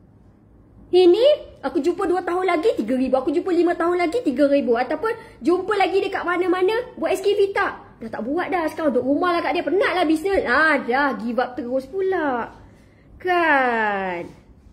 Ini, aku jumpa 2 tahun lagi 3,000. Aku jumpa 5 tahun lagi 3,000. Ataupun jumpa lagi dekat mana-mana, buat SKV tak? Dah tak buat dah. Sekarang duduk rumah lah Kak Dia. Penat lah bisnes. Dah give up terus pula. Kan?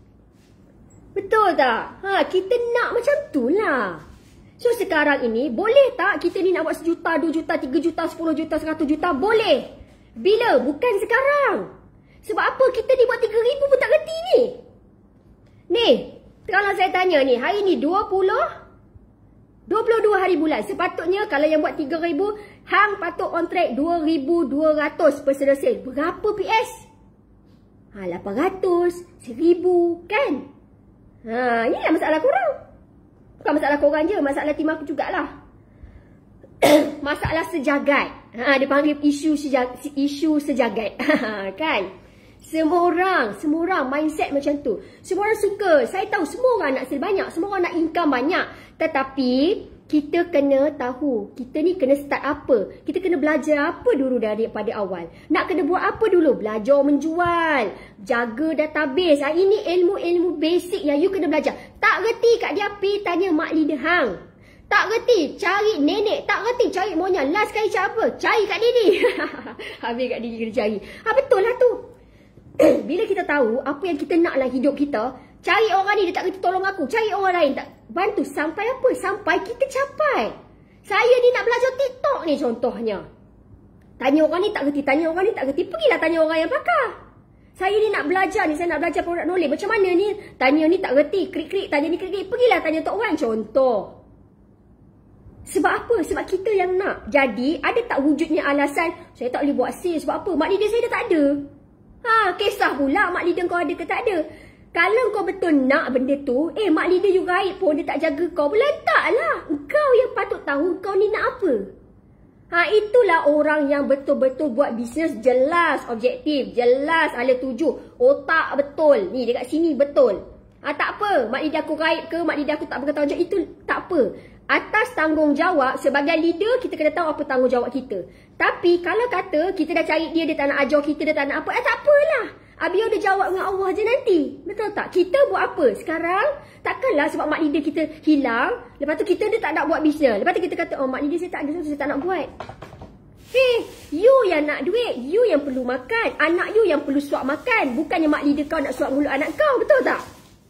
Betul tak? Kita nak macam tu lah. So sekarang ini, boleh tak kita ni nak buat 1 juta, 2 juta, 3 juta, 10 juta, 100 juta? Boleh. Bila? Bukan sekarang. Sebab apa? Kita ni buat 3,000 pun tak reti ni. Ni, kalau saya tanya ni, hari ni 22 hari bulan. Sepatutnya kalau yang buat 3,000, hang patut on track 2,200 per sale. Berapa PS? 800, 1,000 kan? Inilah masalah korang. Bukan masalah korang je, masalah tim aku jugalah. Masalah sejagat. Dia panggil isu sejagat. Kan? Semua orang mindset macam tu. Semua orang suka. Saya tahu semua orang nak sale banyak, semua orang nak income banyak. Tetapi kita kena tahu kita ni kena start apa. Kita kena belajar apa dulu daripada awal. Nak kena buat apa dulu? Belajar menjual, jaga database. Ini ilmu-ilmu basic yang you kena belajar. Tak reti Kak Dia, pergi tanya mak leader hang. Tak reti, cari nenek. Tak reti, cari monya. Last kali cari apa? Cari Kak Didi. Habis Kak Didi kena cari. Betul lah tu. Bila kita tahu apa yang kita nak dalam hidup kita, cari orang ni, dia tak reti tolong aku. Cari orang lain, tak bantu. Sampai apa? Sampai kita capai. Saya ni nak belajar TikTok ni contohnya. Tanya orang ni tak reti, tanya orang ni tak reti. Pergilah tanya orang yang pakar. Saya ni nak belajar ni, saya nak belajar produk knowledge. Macam mana ni? Tanya ni tak reti, krik-krik, tanya ni krik-krik. Pergilah tanya Tok Wan contoh. Sebab apa? Sebab kita yang nak. Jadi, ada tak wujudnya alasan saya tak boleh buat sale? Sebab apa? Mak leader saya dah tak ada. Kisah pula mak leader kau ada ke tak ada. Kalau kau betul nak benda tu, mak leader you gaib pun dia tak jaga kau. Taklah. Kau yang patut tahu kau ni nak apa. Itulah orang yang betul-betul buat bisnes jelas objektif, jelas ala tuju, otak betul. Ni dekat sini betul. Tak apa, mak leader aku gaib ke, mak leader aku tak bertanggungjawab, itu tak apa. Atas tanggungjawab, sebagai leader kita kena tahu apa tanggungjawab kita. Tapi kalau kata kita dah cari dia, dia tak nak ajar kita, dia tak nak apa, tak apalah. Biar dia jawab dengan Allah je nanti. Betul tak? Kita buat apa? Sekarang, takkanlah sebab mak leader kita hilang, lepas tu kita dia tak nak buat bisnes. Lepas tu kita kata, oh mak leader saya tak ada, saya tak nak buat. You yang nak duit, you yang perlu makan, anak you yang perlu suap makan. Bukannya mak leader kau nak suap mulut anak kau, betul tak?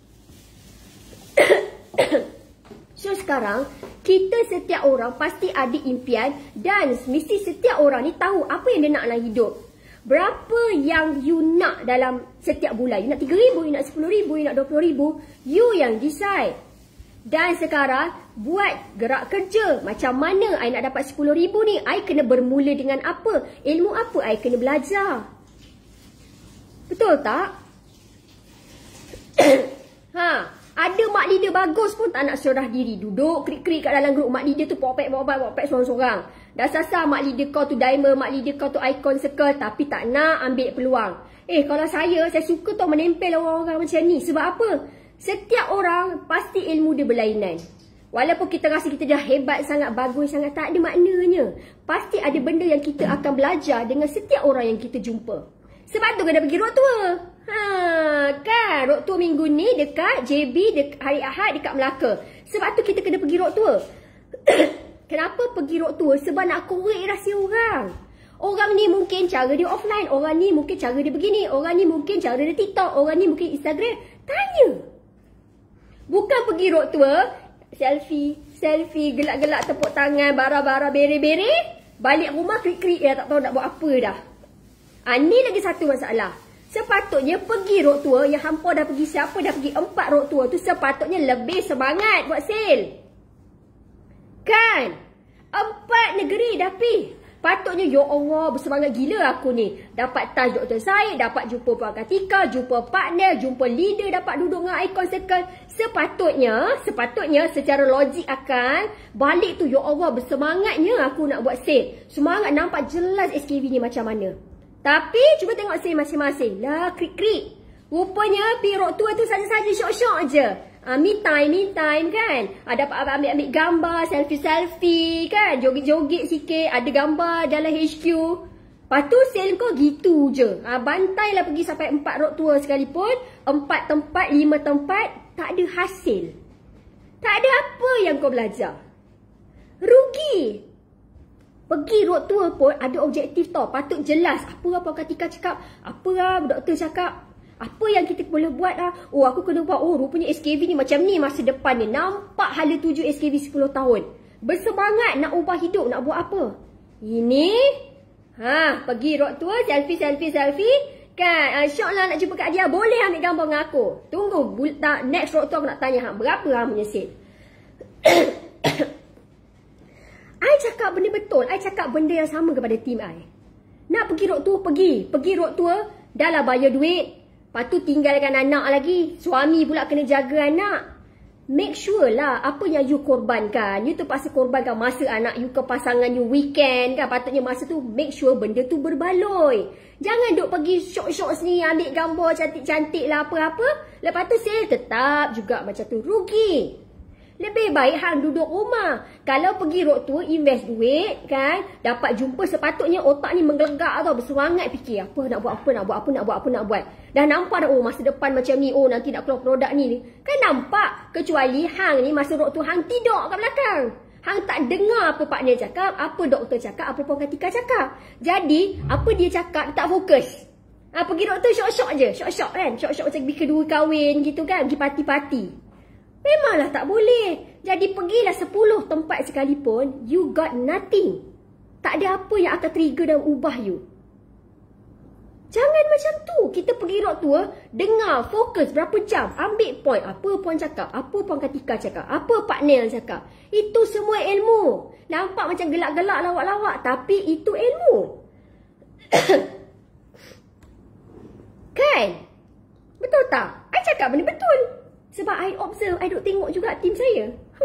So sekarang, kita setiap orang pasti ada impian dan mesti setiap orang ni tahu apa yang dia nak dalam hidup. Berapa yang you nak dalam setiap bulan? You nak 3,000, you nak 10,000, you nak 20,000. You yang decide. Dan sekarang, buat gerak kerja. Macam mana I nak dapat 10,000 ni? I kena bermula dengan apa? Ilmu apa I kena belajar? Betul tak? Ada mak leader bagus pun tak nak serah diri. Duduk krik-krik kat dalam grup. Mak leader tu popek sorang-sorang. Dah sasar mak leader kau tu diamond, mak leader kau tu icon circle, tapi tak nak ambil peluang. Kalau saya suka tau menempel orang-orang macam ni. Sebab apa? Setiap orang pasti ilmu dia berlainan. Walaupun kita rasa kita dah hebat sangat, bagus sangat, tak ada maknanya. Pasti ada benda yang kita akan belajar dengan setiap orang yang kita jumpa. Sebab tu kena pergi road tour. Kan road tour minggu ni dekat JB, hari Ahad dekat Melaka. Sebab tu kita kena pergi road tour. Kenapa pergi road tour? Sebab nak korek rahsia orang. Orang ni mungkin cara dia offline, orang ni mungkin cara dia begini, orang ni mungkin cara dia TikTok, orang ni mungkin Instagram. Tanya. Bukan pergi road tour, selfie, gelak-gelak tepuk tangan, bara-bara bere-bere, balik rumah krik-krik tak tahu nak buat apa dah. Ni lagi satu masalah. Sepatutnya pergi road tour, yang hampa dah pergi, siapa dah pergi 4 road tour tu sepatutnya lebih semangat buat sale. Kan? 4 negeri dah pergi. Patutnya, ya Allah, bersemangat gila aku ni. Dapat touch Dr. Syed, dapat jumpa Puan Kartika, jumpa partner, jumpa leader, dapat duduk dengan icon circle. Sepatutnya secara logik akan balik tu, ya Allah, bersemangatnya aku nak buat sale. Semangat nampak jelas SKV ni macam mana. Tapi, cuba tengok sale masing-masing. Lah, krik-krik. Rupanya, pergi road tour tu saja-saja syok-syok je. Me time kan. Ada ambil gambar, selfie kan. Joget-joget sikit, ada gambar dalam HQ. Lepas tu sale kau gitu je. Bantailah pergi sampai 4 road tour sekalipun, 4 tempat, 5 tempat, tak ada hasil. Tak ada apa yang kau belajar. Rugi. Pergi road tour pun ada objektif tau. Patut jelas apa Puan Kartika cakap, apa doktor cakap. Apa yang kita boleh buat lah. Oh, aku kena buat. Oh, rupanya SKV ni macam ni masa depan ni. Nampak hala tuju SKV 10 tahun. Bersemangat nak ubah hidup, nak buat apa. Ini, pergi road tour, selfie. Kan, syok lah nak jumpa Kak Dia. Boleh ambil gambar dengan aku. Tunggu, next road tour aku nak tanya berapa punya sale. I cakap benda betul. I cakap benda yang sama kepada tim I. Nak pergi road tour, pergi. Pergi road tour, dah lah bayar duit. Lepas tu tinggalkan anak lagi. Suami pula kena jaga anak. Make sure lah apa yang you korbankan. You terpaksa korbankan masa anak you ke pasangan you weekend kan. Patutnya masa tu make sure benda tu berbaloi. Jangan duk pergi syok-syok sendiri ambil gambar cantik-cantik lah apa-apa. Lepas tu sale tetap juga macam tu. Rugi. Lebih baik hang duduk rumah. Kalau pergi road tour, invest duit kan. Dapat jumpa sepatutnya otak ni menggelegak tau. Bersemangat fikir. Apa nak buat. Dah nampak dah, oh masa depan macam ni. Oh nanti nak keluar produk ni. Kan nampak. Kecuali hang ni masa road tour hang tidur kat belakang. Hang tak dengar apa partner cakap. Apa doktor cakap. Apa Puan Kartika cakap. Jadi apa dia cakap tak fokus. Pergi road tour syok-syok je. Syok-syok kan. Syok-syok macam pergi kedua kahwin gitu kan. Pergi parti-parti. Memanglah tak boleh. Jadi pergilah 10 tempat sekalipun, you got nothing. Tak ada apa yang akan trigger dan ubah you. Jangan macam tu. Kita pergi road tour, dengar, fokus berapa jam, ambil point. Apa Puan cakap, apa Puan Kartika cakap, apa partner cakap. Itu semua ilmu. Nampak macam gelak-gelak, lawak-lawak, tapi itu ilmu. Kan? Betul tak? I cakap benda betul. Sebab I observe, I duk tengok juga tim saya.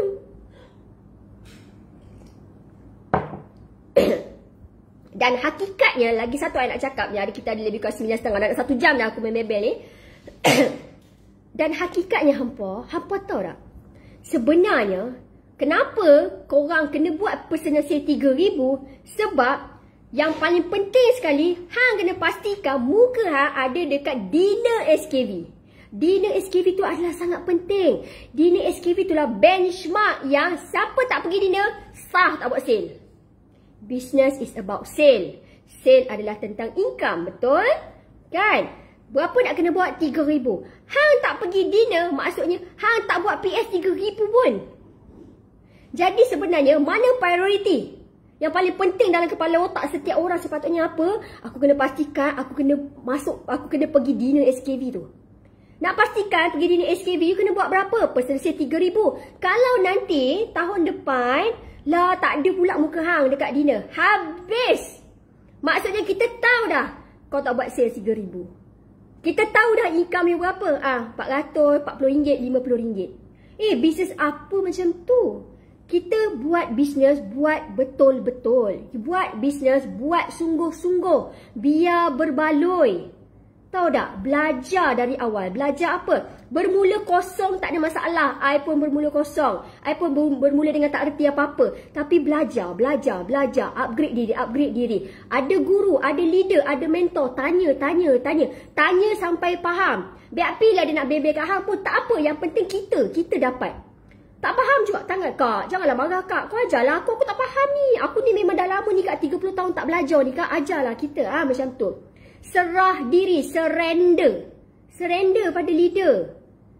Dan hakikatnya, lagi satu I nak cakap ni, kita ada lebih kurang 9.30, nak 1 jam dah aku main bebel ni. Dan hakikatnya hampa tahu tak? Sebenarnya, kenapa korang kena buat personal sale 3,000? Sebab yang paling penting sekali, hang kena pastikan muka hang ada dekat dinner SKV. Dinner SKV tu adalah sangat penting. Dinner SKV itulah benchmark yang siapa tak pergi dinner, sah tak buat sale. Business is about sale. Sale adalah tentang income, betul? Kan? Berapa nak kena buat? 3,000. Hang tak pergi dinner, maksudnya hang tak buat PS 3,000 pun. Jadi sebenarnya, mana priority? Yang paling penting dalam kepala otak setiap orang sepatutnya apa? Aku kena pastikan, aku kena pergi dinner SKV tu. Nak pastikan pergi dinner SKV, you kena buat berapa? Personal sale 3,000. Kalau nanti, tahun depan, lah tak ada pula muka hang dekat dinner. Habis. Maksudnya kita tahu dah, kau tak buat sale 3,000. Kita tahu dah income you berapa. RM400, RM40, RM50. Bisnes apa macam tu? Kita buat bisnes, buat betul-betul. Buat bisnes, buat sungguh-sungguh. Biar berbaloi. Tahu tak? Belajar dari awal. Belajar apa? Bermula kosong tak ada masalah. I pun bermula kosong. I pun bermula dengan tak erti apa-apa. Tapi belajar. Upgrade diri. Ada guru, ada leader, ada mentor. Tanya. Tanya sampai faham. Biar pilih dia nak bebel kat hang pun tak apa. Yang penting kita dapat. Tak faham juga. Kak, janganlah marah kak. Kau ajarlah aku tak faham ni. Aku ni memang dah lama ni kak. 30 tahun tak belajar ni kak. Ajarlah kita. Macam tu. Serah diri, surrender pada leader.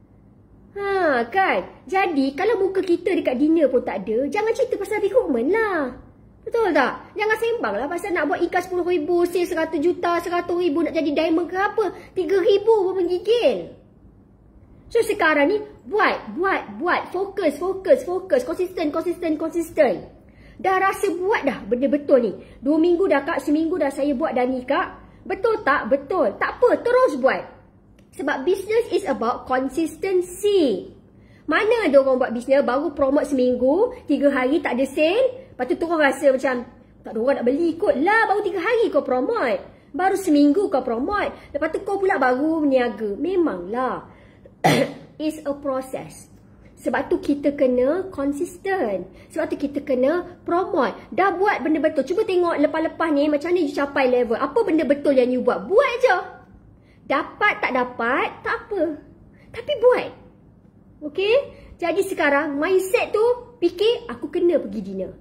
Kan? Jadi, kalau muka kita dekat dinner pun tak ada, jangan cerita pasal recruitment lah. Betul tak? Jangan sembang lah pasal nak buat ikan 10,000, sale 100 juta, 100,000 nak jadi diamond ke apa. 3,000 pun menggigil. So, sekarang ni, buat. Fokus. Konsisten. Dah rasa buat dah benda betul ni. 2 minggu dah kak, seminggu dah saya buat dah ni kak. Betul tak? Betul. Tak apa, terus buat. Sebab business is about consistency. Mana ada orang buat business baru promote seminggu, 3 hari tak ada sale, lepas tu orang rasa macam tak ada orang nak beli kot lah, baru 3 hari kau promote. Baru seminggu kau promote, lepas tu kau pula baru berniaga. Memanglah. It's a process. Sebab tu kita kena konsisten. Sebab tu kita kena promote. Dah buat benda betul. Cuba tengok lepas-lepas ni macam mana you capai level. Apa benda betul yang you buat? Buat je. Dapat tak dapat, tak apa. Tapi buat. Okay? Jadi sekarang mindset tu fikir aku kena pergi dinner.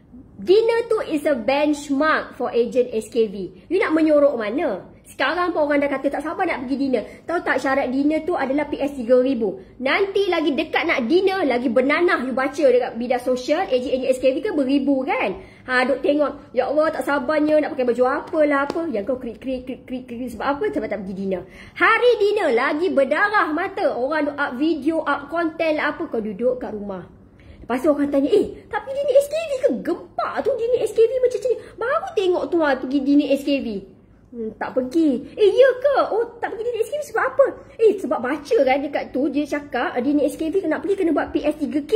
Dinner tu is a benchmark for agent SKV. You nak menyorok mana? Sekarang pun orang dah kata tak sabar nak pergi dinner. Tahu tak syarat dinner tu adalah PS 3,000. Nanti lagi dekat nak dinner, lagi bernanah you baca dekat bidang sosial, agent SKV kan beribu kan. Duk tengok, ya Allah tak sabarnya nak pakai baju apalah apa. Yang kau krik sebab apa? Sebab tak pergi dinner. Hari dinner lagi berdarah mata. Orang duk up video, up konten lah apa. Kau duduk kat rumah. Lepas tu orang tanya, tapi dinner SKV ke? Gempak tu dinner SKV macam ni. Baru tengok tuan pergi dinner SKV. Tak pergi. Ya ke? Oh, tak pergi dinner SKV sebab apa? Sebab baca kan dekat tu dia cakap dinner SKV nak pergi kena buat PS 3K.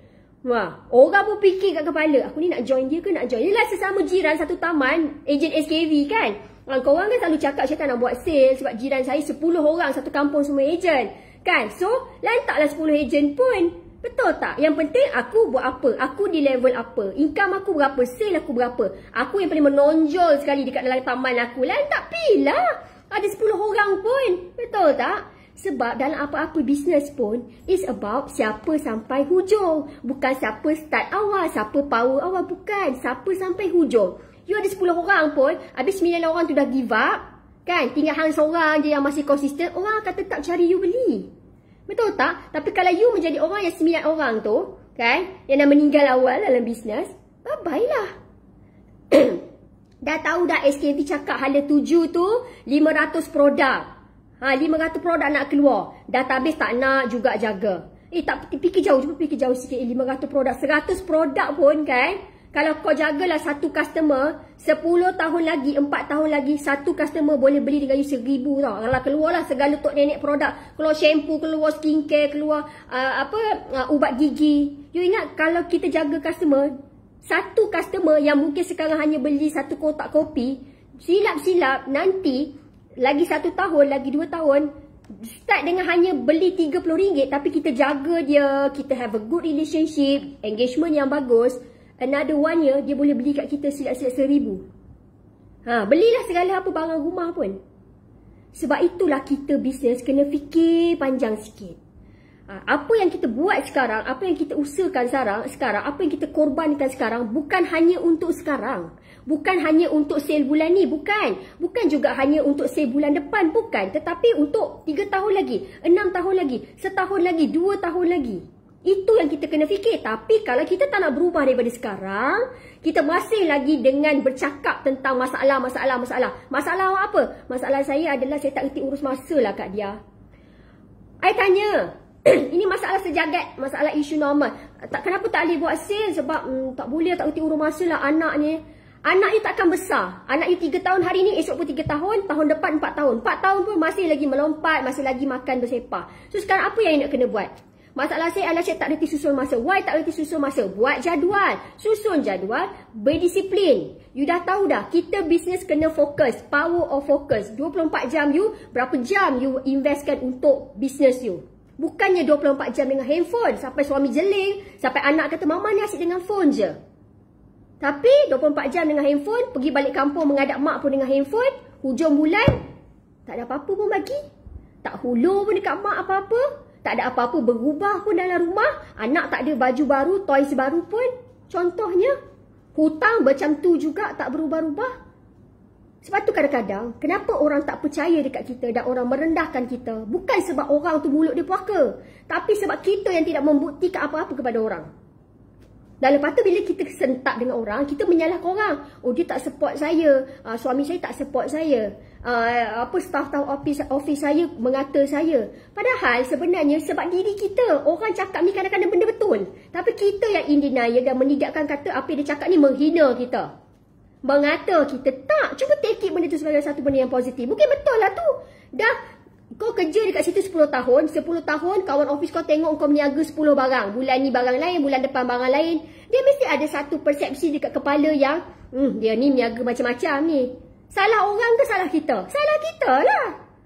Wah, orang pun fikir kat kepala, aku ni nak join dia ke nak join? Yelah sesama jiran satu taman, agent SKV kan. Korang kan selalu cakap syaitan nak buat sale sebab jiran saya 10 orang satu kampung semua agent. Kan? So, lantaklah 10 agent pun. Betul tak? Yang penting aku buat apa? Aku di level apa? Income aku berapa? Sale aku berapa? Aku yang paling menonjol sekali dekat dalam taman aku. Tak pilih. Ada 10 orang pun. Betul tak? Sebab dalam apa-apa bisnes pun is about siapa sampai hujung. Bukan siapa start awal, siapa power awal. Bukan. Siapa sampai hujung. You ada 10 orang pun, habis 9 orang tu dah give up. Kan? Tinggal hang seorang je yang masih konsisten. Orang akan tetap cari you beli. Betul tak? Tapi kalau you menjadi orang yang 9 orang tu, kan, yang dah meninggal awal dalam bisnes, bye-bye lah. Dah tahu dah SKV cakap hala 7 tu, 500 produk. 500 produk nak keluar. Database tak nak juga jaga. Tak fikir jauh, cuba fikir jauh sikit. 500 produk, 100 produk pun kan, kalau kau jagalah satu customer, 10 tahun lagi, 4 tahun lagi, satu customer boleh beli dengan you 1,000 tau. Kalau keluarlah segala tok nenek produk. Keluar shampoo, keluar skincare, keluar ubat gigi. You ingat kalau kita jaga customer, satu customer yang mungkin sekarang hanya beli satu kotak kopi, silap-silap nanti, lagi 1 tahun, lagi 2 tahun, start dengan hanya beli RM30, tapi kita jaga dia, kita have a good relationship, engagement yang bagus. Another 1 year, dia boleh beli kat kita silap-silap 1,000. Belilah segala apa barang rumah pun. Sebab itulah kita bisnes kena fikir panjang sikit. Apa yang kita buat sekarang, apa yang kita usahakan sekarang, apa yang kita korbankan sekarang, bukan hanya untuk sekarang. Bukan hanya untuk sale bulan ni, bukan. Bukan juga hanya untuk sale bulan depan, bukan. Tetapi untuk 3 tahun lagi, 6 tahun lagi, 1 tahun lagi, 2 tahun lagi. Itu yang kita kena fikir. Tapi kalau kita tak nak berubah daripada sekarang, kita masih lagi dengan bercakap tentang masalah. Masalah apa? Masalah saya adalah saya tak reti urus masa lah kat dia. I tanya, ini masalah sejagat, masalah isu normal. Kenapa tak boleh buat sale? Sebab tak boleh, tak reti urus masa lah anak ni. Anak you takkan besar. Anak you 3 tahun hari ni, esok pun 3 tahun, tahun depan 4 tahun. 4 tahun pun masih lagi melompat, masih lagi makan bersepah. So sekarang apa yang you nak kena buat? Masalah saya adalah saya tak reti susun masa. Why tak reti susun masa? Buat jadual. Susun jadual, berdisiplin. You dah tahu dah, kita bisnes kena fokus. Power of focus. 24 jam you, berapa jam you investkan untuk bisnes you. Bukannya 24 jam dengan handphone. Sampai suami jeling, sampai anak kata, mama ni asyik dengan phone je. Tapi 24 jam dengan handphone, pergi balik kampung mengadap mak pun dengan handphone. Hujung bulan, tak ada apa-apa pun bagi. Tak hulur pun dekat mak apa-apa. Tak ada apa-apa berubah pun dalam rumah. Anak tak ada baju baru, toys baru pun. Contohnya, hutang macam tu juga tak berubah-ubah. Sebab tu kadang-kadang, kenapa orang tak percaya dekat kita dan orang merendahkan kita? Bukan sebab orang tu mulut dia puaka. Tapi sebab kita yang tidak membuktikan apa-apa kepada orang. Dan lepas tu bila kita sentak dengan orang, kita menyalahkan orang. Oh, dia tak support saya. Suami saya tak support saya. Staff-staff office saya mengata saya. Padahal sebenarnya sebab diri kita. Orang cakap ni kadang-kadang benda betul. Tapi kita yang in denial dan menidakkan kata apa yang dia cakap ni menghina kita. Mengata kita. Tak. Cuba take it benda tu sebagai satu benda yang positif. Mungkin betul lah tu. Dah. Kau kerja dekat situ 10 tahun. 10 tahun kawan office kau tengok kau meniaga 10 barang. Bulan ni barang lain, bulan depan barang lain. Dia mesti ada satu persepsi dekat kepala yang dia ni meniaga macam-macam ni. Salah orang ke salah kita? Salah kita lah.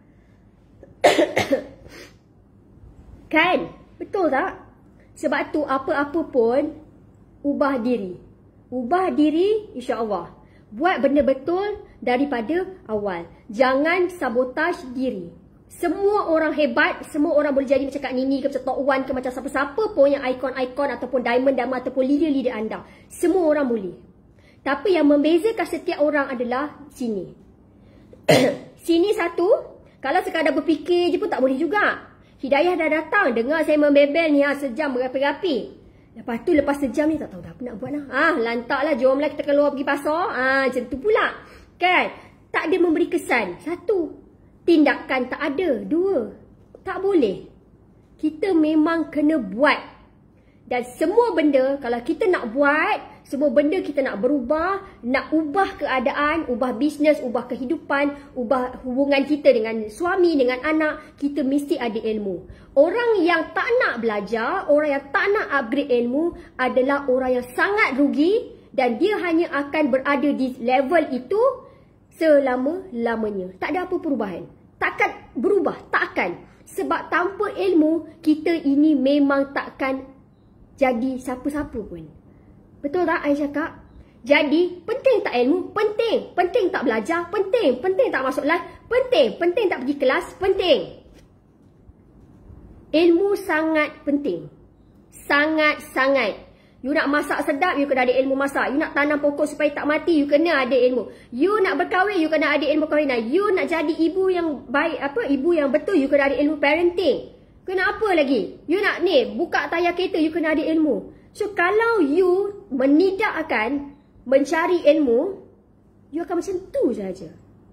Kan? Betul tak? Sebab tu apa-apa pun ubah diri. Ubah diri insya-Allah. Buat benda betul daripada awal. Jangan sabotaj diri. Semua orang hebat, semua orang boleh jadi macam Kak Nini ke, macam Tok Wan ke, macam siapa-siapa pun yang ikon-ikon ataupun diamond ataupun leader-leader anda. Semua orang boleh. Tapi yang membezakan setiap orang adalah sini. Sini satu, kalau sekadar berfikir je pun tak boleh juga. Hidayah dah datang, dengar saya membebel ni sejam berapi-api. Lepas tu, lepas sejam ni tak tahu dah apa nak buat lah. Lantaklah, jomlah kita keluar pergi pasar. Macam tu pula. Kan? Tak ada memberi kesan. Satu. Tindakan tak ada. 2. Tak boleh. Kita memang kena buat. Dan semua benda, kalau kita nak buat, semua benda kita nak berubah, nak ubah keadaan, ubah bisnes, ubah kehidupan, ubah hubungan kita dengan suami, dengan anak, kita mesti ada ilmu. Orang yang tak nak belajar, orang yang tak nak upgrade ilmu adalah orang yang sangat rugi dan dia hanya akan berada di level itu selama-lamanya. Tak ada apa perubahan. Takkan berubah. Takkan. Sebab tanpa ilmu, kita ini memang takkan jadi siapa-siapa pun. Betul tak I cakap? Jadi, penting tak ilmu? Penting. Penting tak belajar? Penting. Penting tak masuk live? Penting. Penting tak pergi kelas? Penting. Ilmu sangat penting. Sangat-sangat. You nak masak sedap, you kena ada ilmu masak. You nak tanam pokok supaya tak mati, you kena ada ilmu. You nak berkahwin, you kena ada ilmu kahwinan. You nak jadi ibu yang baik, ibu yang betul, you kena ada ilmu parenting. Kena apa lagi? You nak ni, buka tayar kereta, you kena ada ilmu. So, kalau you menidakkan mencari ilmu, you akan macam tu saja.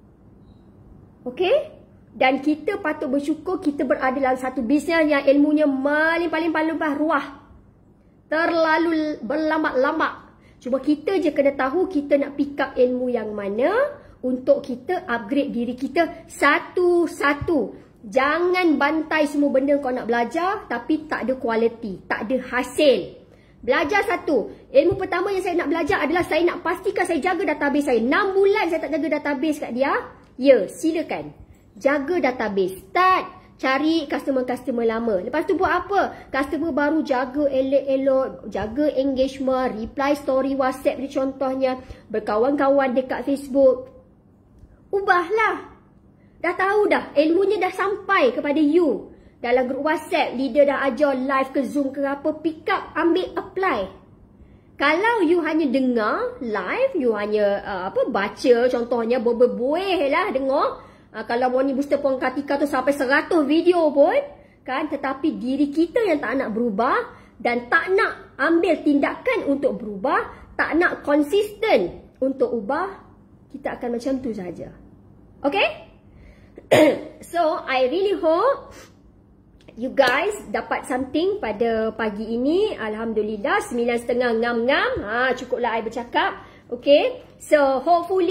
Okay? Dan kita patut bersyukur kita berada dalam satu bisnes yang ilmunya paling ruah. Terlalu berlambak-lambak. Cuma kita je kena tahu kita nak pick up ilmu yang mana untuk kita upgrade diri kita satu-satu. Jangan bantai semua benda kau nak belajar tapi tak ada kualiti, tak ada hasil. Belajar satu. Ilmu pertama yang saya nak belajar adalah saya nak pastikan saya jaga database saya. 6 bulan saya tak jaga database kat dia. Ya, silakan. Jaga database. Start. Cari customer-customer lama. Lepas tu buat apa? Customer baru jaga elok-elok, jaga engagement, reply story WhatsApp ni contohnya, berkawan-kawan dekat Facebook. Ubahlah. Dah tahu dah, ilmunya dah sampai kepada you. Dalam grup WhatsApp, leader dah ajar live ke Zoom ke apa, pick up, ambil, apply. Kalau you hanya dengar live, you hanya baca contohnya, berbuih lah dengar. Kalau Morning Booster Puan Kartika tu sampai 100 video pun, kan? Tetapi diri kita yang tak nak berubah dan tak nak ambil tindakan untuk berubah, tak nak konsisten untuk ubah, kita akan macam tu saja. Okay? So, I really hope you guys dapat something pada pagi ini. Alhamdulillah, 9.30 ngam-ngam. Cukuplah I bercakap. Okay? So, hopefully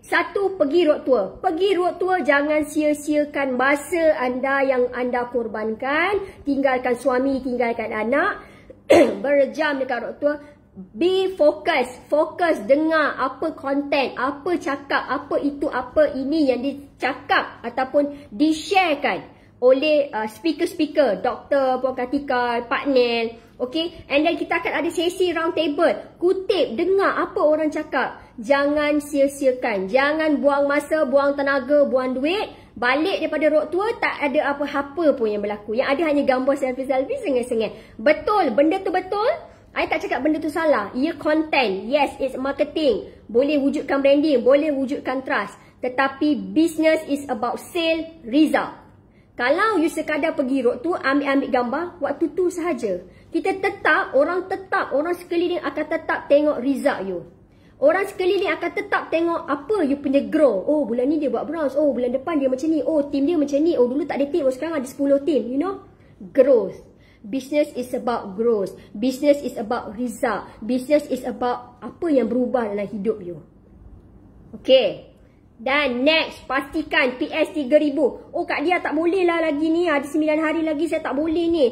Satu, pergi road tour. Pergi road tour, jangan sia-siakan masa anda yang anda korbankan. Tinggalkan suami, tinggalkan anak. Berjam dekat road tour. Be focus. Fokus dengar apa konten, apa cakap, apa itu, apa ini yang dicakap ataupun di-sharekan oleh speaker-speaker, doktor, Puan Kartika, panel. Okay, and then kita akan ada sesi round table. Kutip, dengar apa orang cakap. Jangan sia-siakan. Jangan buang masa, buang tenaga, buang duit. Balik daripada road tour, tak ada apa-apa pun yang berlaku. Yang ada hanya gambar selfie-selfie sengit-sengit. Betul, benda tu betul. I tak cakap benda tu salah. Ia content. Yes, it's marketing. Boleh wujudkan branding, boleh wujudkan trust. Tetapi business is about sale, result. Kalau you sekadar pergi road tour, ambil-ambil gambar, waktu tu sahaja. Orang sekeliling akan tetap tengok result you. Orang sekeliling akan tetap tengok apa you punya grow. Oh, bulan ni dia buat browse. Oh, bulan depan dia macam ni. Oh, team dia macam ni. Oh, dulu tak ada team. Oh, sekarang ada 10 team. You know? Growth. Business is about growth. Business is about result. Business is about apa yang berubah dalam hidup you. Okay. Dan next, pastikan PS 3000. Oh, Kak Dia tak boleh lah lagi ni. Ada 9 hari lagi saya tak boleh ni.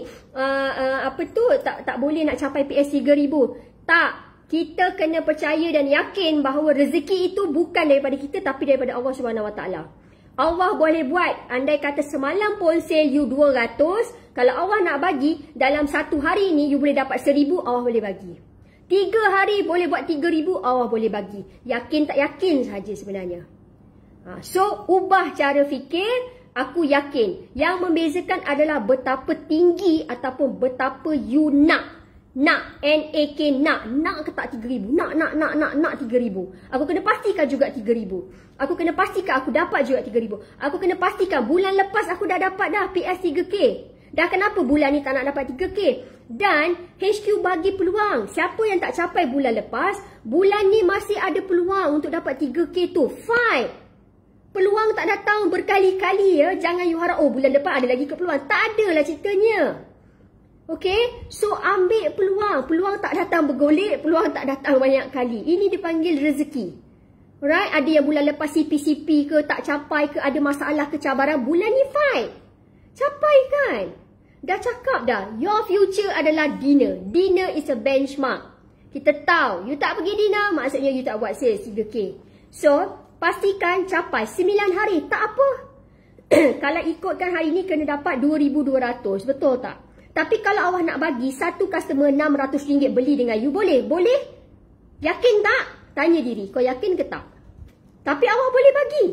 Tak boleh nak capai PS 3000. Tak. Kita kena percaya dan yakin bahawa rezeki itu bukan daripada kita tapi daripada Allah SWT. Allah boleh buat. Andai kata semalam pun sale you 200. Kalau Allah nak bagi, dalam satu hari ni you boleh dapat 1000, Allah boleh bagi. 3 hari boleh buat 3000, Allah boleh bagi. Yakin tak yakin sahaja sebenarnya. So, ubah cara fikir. Aku yakin. Yang membezakan adalah betapa tinggi ataupun betapa you nak. Nak. N-A-K, nak. Nak ke tak 3000? Nak 3000. Aku kena pastikan juga 3000. Aku kena pastikan aku dapat juga 3000. Aku kena pastikan bulan lepas aku dah dapat dah PS 3K. Dah kenapa bulan ni tak nak dapat 3K? Dan HQ bagi peluang. Siapa yang tak capai bulan lepas, bulan ni masih ada peluang untuk dapat 3K tu. Fight! Peluang tak datang berkali-kali ya. Jangan you harap, oh bulan depan ada lagi ke peluang. Tak ada lah ceritanya. Okay? So ambil peluang. Peluang tak datang bergolek. Peluang tak datang banyak kali. Ini dipanggil rezeki. Alright? Ada yang bulan lepas CP-CP ke, tak capai ke, ada masalah kecabaran. Bulan ni fight. Capai kan? Dah cakap dah. Your future adalah dinner. Dinner is a benchmark. Kita tahu. You tak pergi dinner, maksudnya you tak buat sales 3K. So, pastikan capai 9 hari. Tak apa. Kalau ikutkan hari ni kena dapat 2,200. Betul tak? Tapi kalau Allah nak bagi satu customer RM600 beli dengan you, boleh? Boleh? Yakin tak? Tanya diri. Kau yakin ke tak? Tapi Allah boleh bagi.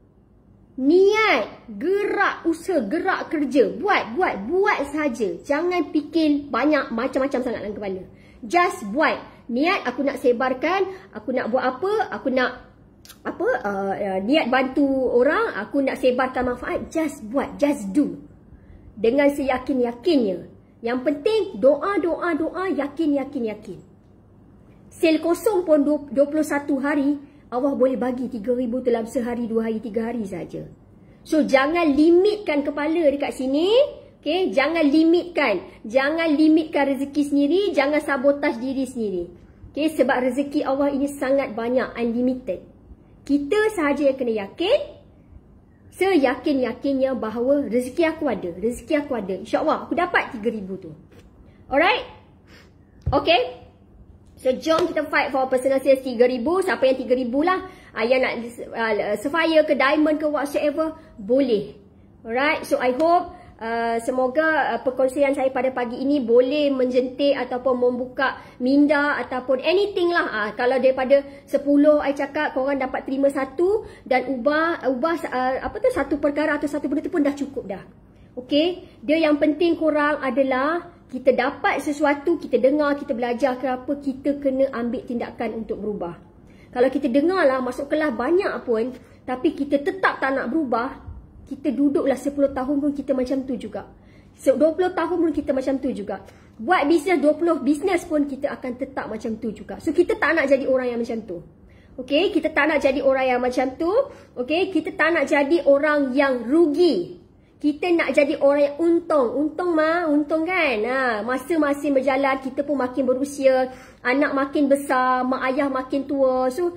Niat. Gerak usaha. Gerak kerja. Buat sahaja. Jangan fikir banyak macam-macam sangat dalam kepala. Just buat. Niat aku nak sebarkan. Aku nak buat apa? Aku nak niat bantu orang, aku nak sebarkan manfaat. Just buat, just do. Dengan seyakin-yakinnya. Yang penting doa, yakin. Sel kosong pun 21 hari, Allah boleh bagi 3,000 dalam sehari, 2 hari, 3 hari saja. So jangan limitkan kepala dekat sini. Okay? Jangan limitkan rezeki sendiri, jangan sabotaj diri sendiri. Okay? Sebab rezeki Allah ini sangat banyak, unlimited. Kita sahaja yang kena yakin, seyakin-yakinnya bahawa rezeki aku ada. InsyaAllah aku dapat 3,000 tu. Alright? Okay? So jom kita fight for personal sales 3,000. Siapa yang 3,000 lah. Yang nak sapphire ke diamond ke whatsoever, boleh. Alright? So I hope semoga perkongsian saya pada pagi ini boleh menjentik ataupun membuka minda ataupun anything lah. Kalau daripada 10 I cakap korang dapat terima satu dan ubah satu perkara atau satu benda tu pun dah cukup dah. Okay? Dia yang penting korang adalah kita dapat sesuatu, kita dengar, kita belajar ke apa, kita kena ambil tindakan untuk berubah. Kalau kita dengar lah masuk kelas banyak pun tapi kita tetap tak nak berubah, kita duduklah 10 tahun pun kita macam tu juga. 20 tahun pun kita macam tu juga. Buat bisnes 20 bisnes pun kita akan tetap macam tu juga. So kita tak nak jadi orang yang macam tu. Okay, kita tak nak jadi orang yang macam tu. Okay, kita tak nak jadi orang yang rugi. Kita nak jadi orang yang untung. Untung kan. Masa makin berjalan, kita pun makin berusia, anak makin besar, mak ayah makin tua. So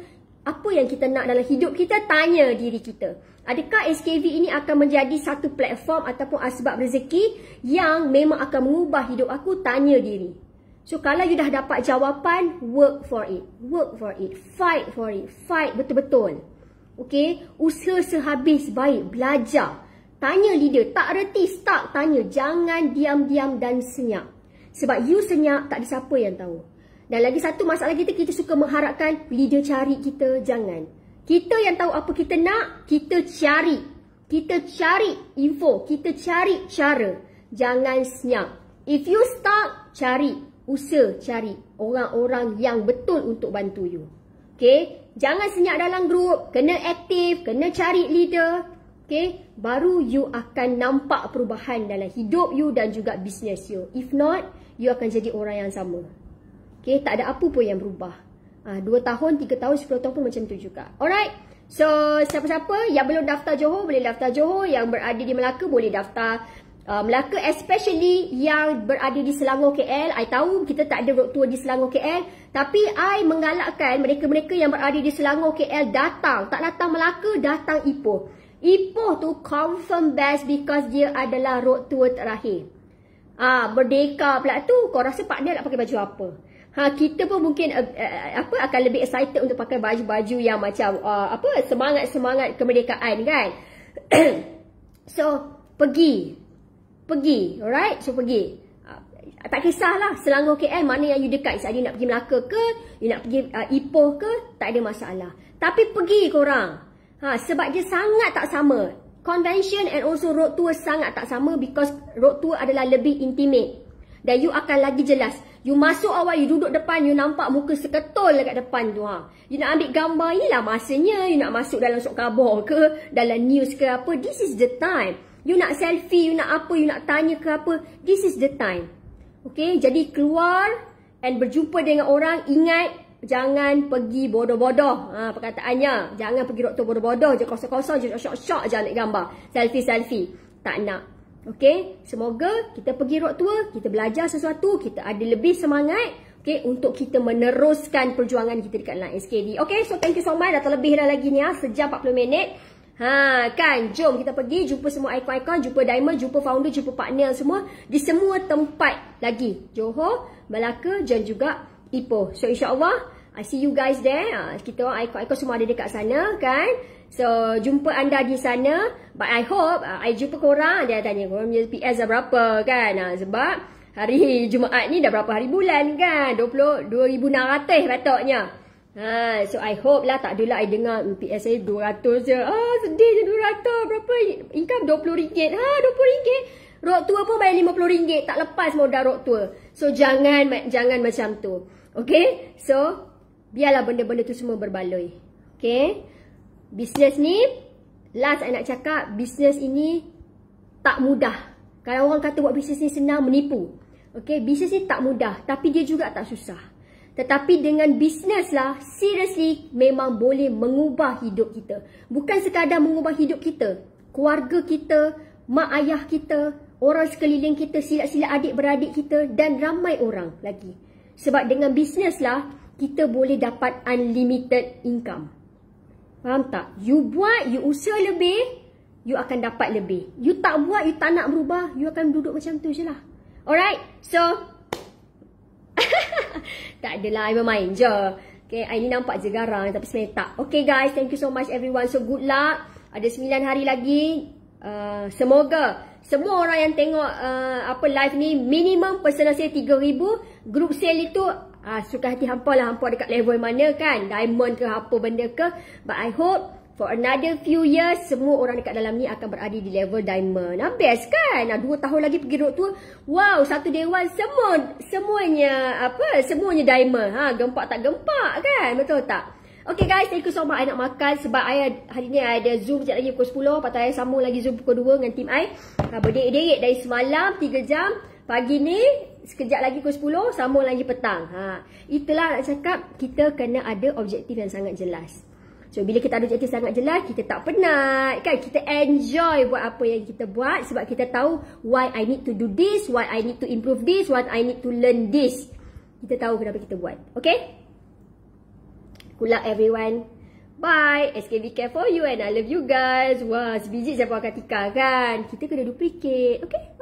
Apa yang kita nak dalam hidup kita? Tanya diri kita. Adakah SKV ini akan menjadi satu platform ataupun asbab rezeki yang memang akan mengubah hidup aku? Tanya diri. So, kalau you dah dapat jawapan, work for it. Work for it. Fight for it. Fight betul-betul. Okay? Usaha sehabis baik. Belajar. Tanya leader. Tak reti, stuck. Tanya. Jangan diam-diam dan senyap. Sebab you senyap, tak ada siapa yang tahu. Dan lagi satu masalah kita suka mengharapkan leader cari kita. Jangan. Kita yang tahu apa kita nak, kita cari. Kita cari info. Kita cari cara. Jangan senyap. If you stuck, cari. Usaha cari orang-orang yang betul untuk bantu you. Okay? Jangan senyap dalam grup. Kena aktif. Kena cari leader. Okay? Baru you akan nampak perubahan dalam hidup you dan juga bisnes you. If not, you akan jadi orang yang sama. Okay? Tak ada apa pun yang berubah. 2 tahun, 3 tahun, 10 tahun pun macam tu juga. Alright? So, siapa-siapa yang belum daftar Johor, boleh daftar Johor. Yang berada di Melaka, boleh daftar Melaka, especially yang berada di Selangor KL. I tahu kita tak ada road tour di Selangor KL, tapi I menggalakkan mereka-mereka yang berada di Selangor KL datang. Tak datang Melaka, datang Ipoh. Ipoh tu confirm best because dia adalah road tour terakhir. Merdeka pula tu, kau rasa partner nak pakai baju apa? Kita pun mungkin akan lebih excited untuk pakai baju-baju yang macam semangat-semangat kemerdekaan kan. So, pergi, alright? So, pergi. Tak kisahlah Selangor KL mana yang you dekat. Misalnya you nak pergi Melaka ke, you nak pergi Ipoh ke, tak ada masalah. Tapi pergi korang. Sebab dia sangat tak sama. Convention and also road tour sangat tak sama because road tour adalah lebih intimate. Dan you akan lagi jelas. You masuk awal, you duduk depan, you nampak muka seketul dekat depan tu. You nak ambil gambar, inilah masanya. You nak masuk dalam sok khabar ke, dalam news ke apa, this is the time. You nak selfie, you nak apa, you nak tanya ke apa, this is the time. Okay, jadi keluar and berjumpa dengan orang, ingat jangan pergi bodoh-bodoh. Perkataannya, jangan pergi doktor bodoh-bodoh je, kosong-kosong je, syok-syok je ambil gambar, selfie-selfie. Tak nak. Okay, semoga kita pergi road tour, kita belajar sesuatu, kita ada lebih semangat, okay, untuk kita meneruskan perjuangan kita dekat dalam SKD. Okay, so thank you so much. Dah terlebih dah lagi ni sejam 40 minit. Kan, jom kita pergi jumpa semua ikon-ikon, jumpa diamond, jumpa founder, jumpa partner semua di semua tempat lagi. Johor, Melaka dan juga Ipoh. So insya-Allah I see you guys there. Kita orang ikon-ikon semua ada dekat sana kan. So jumpa anda di sana. But I hope I jumpa korang, dia tanya korang punya PS dah berapa kan. Sebab hari Jumaat ni dah berapa hari bulan kan. 22,600 patutnya. So I hope lah, tak adalah I dengar PS saya 200 je. Sedih je 200. Berapa income? RM20. RM20. Road tour pun bayar RM50. Tak lepas modal road tour. So jangan macam tu. Okay? So biarlah benda-benda tu semua berbaloi. Okay? Bisnes ni, last I nak cakap, bisnes ini tak mudah. Kalau orang kata buat bisnes ni senang, menipu. Okay? Bisnes ni tak mudah, tapi dia juga tak susah. Tetapi dengan bisnes lah, seriously, memang boleh mengubah hidup kita. Bukan sekadar mengubah hidup kita, keluarga kita, mak ayah kita, orang sekeliling kita, silat-silat adik-beradik kita dan ramai orang lagi. Sebab dengan bisnes lah, kita boleh dapat unlimited income. Faham tak? You buat, you usaha lebih, you akan dapat lebih. You tak buat, you tak nak berubah, you akan duduk macam tu je lah. Alright? So, tak adalah, I bermain je. Okay, I ni nampak je garang tapi sebenarnya tak. Okay guys, thank you so much everyone. So good luck. Ada 9 hari lagi. Semoga semua orang yang tengok live ni, minimum personal sale 3,000. Group sale itu suka hati hampa lah, hampa dekat level mana kan, diamond ke apa benda ke. But I hope for another few years, semua orang dekat dalam ni akan berada di level diamond. Best kan? 2 tahun lagi pergi road tour. Wow, satu dewan semuanya diamond. Gempak tak gempak kan? Betul tak? Okay guys, thank you so much. I nak makan sebab hari ni I ada Zoom sekejap lagi pukul 10. Lepas tu I sambung lagi Zoom pukul 2 dengan tim I. Berdek-dek dari semalam 3 jam. Pagi ni sekejap lagi pukul 10, sambung lagi petang. Itulah nak cakap, kita kena ada objektif yang sangat jelas. So bila kita ada objektif sangat jelas, kita tak penat kan, kita enjoy buat apa yang kita buat. Sebab kita tahu why I need to do this, why I need to improve this, why I need to learn this. Kita tahu kenapa kita buat. Okay? Good luck everyone. Bye. SKB care for you and I love you guys. Wah, sebiji saya buat Katika kan. Kita kena duplicate. Okay?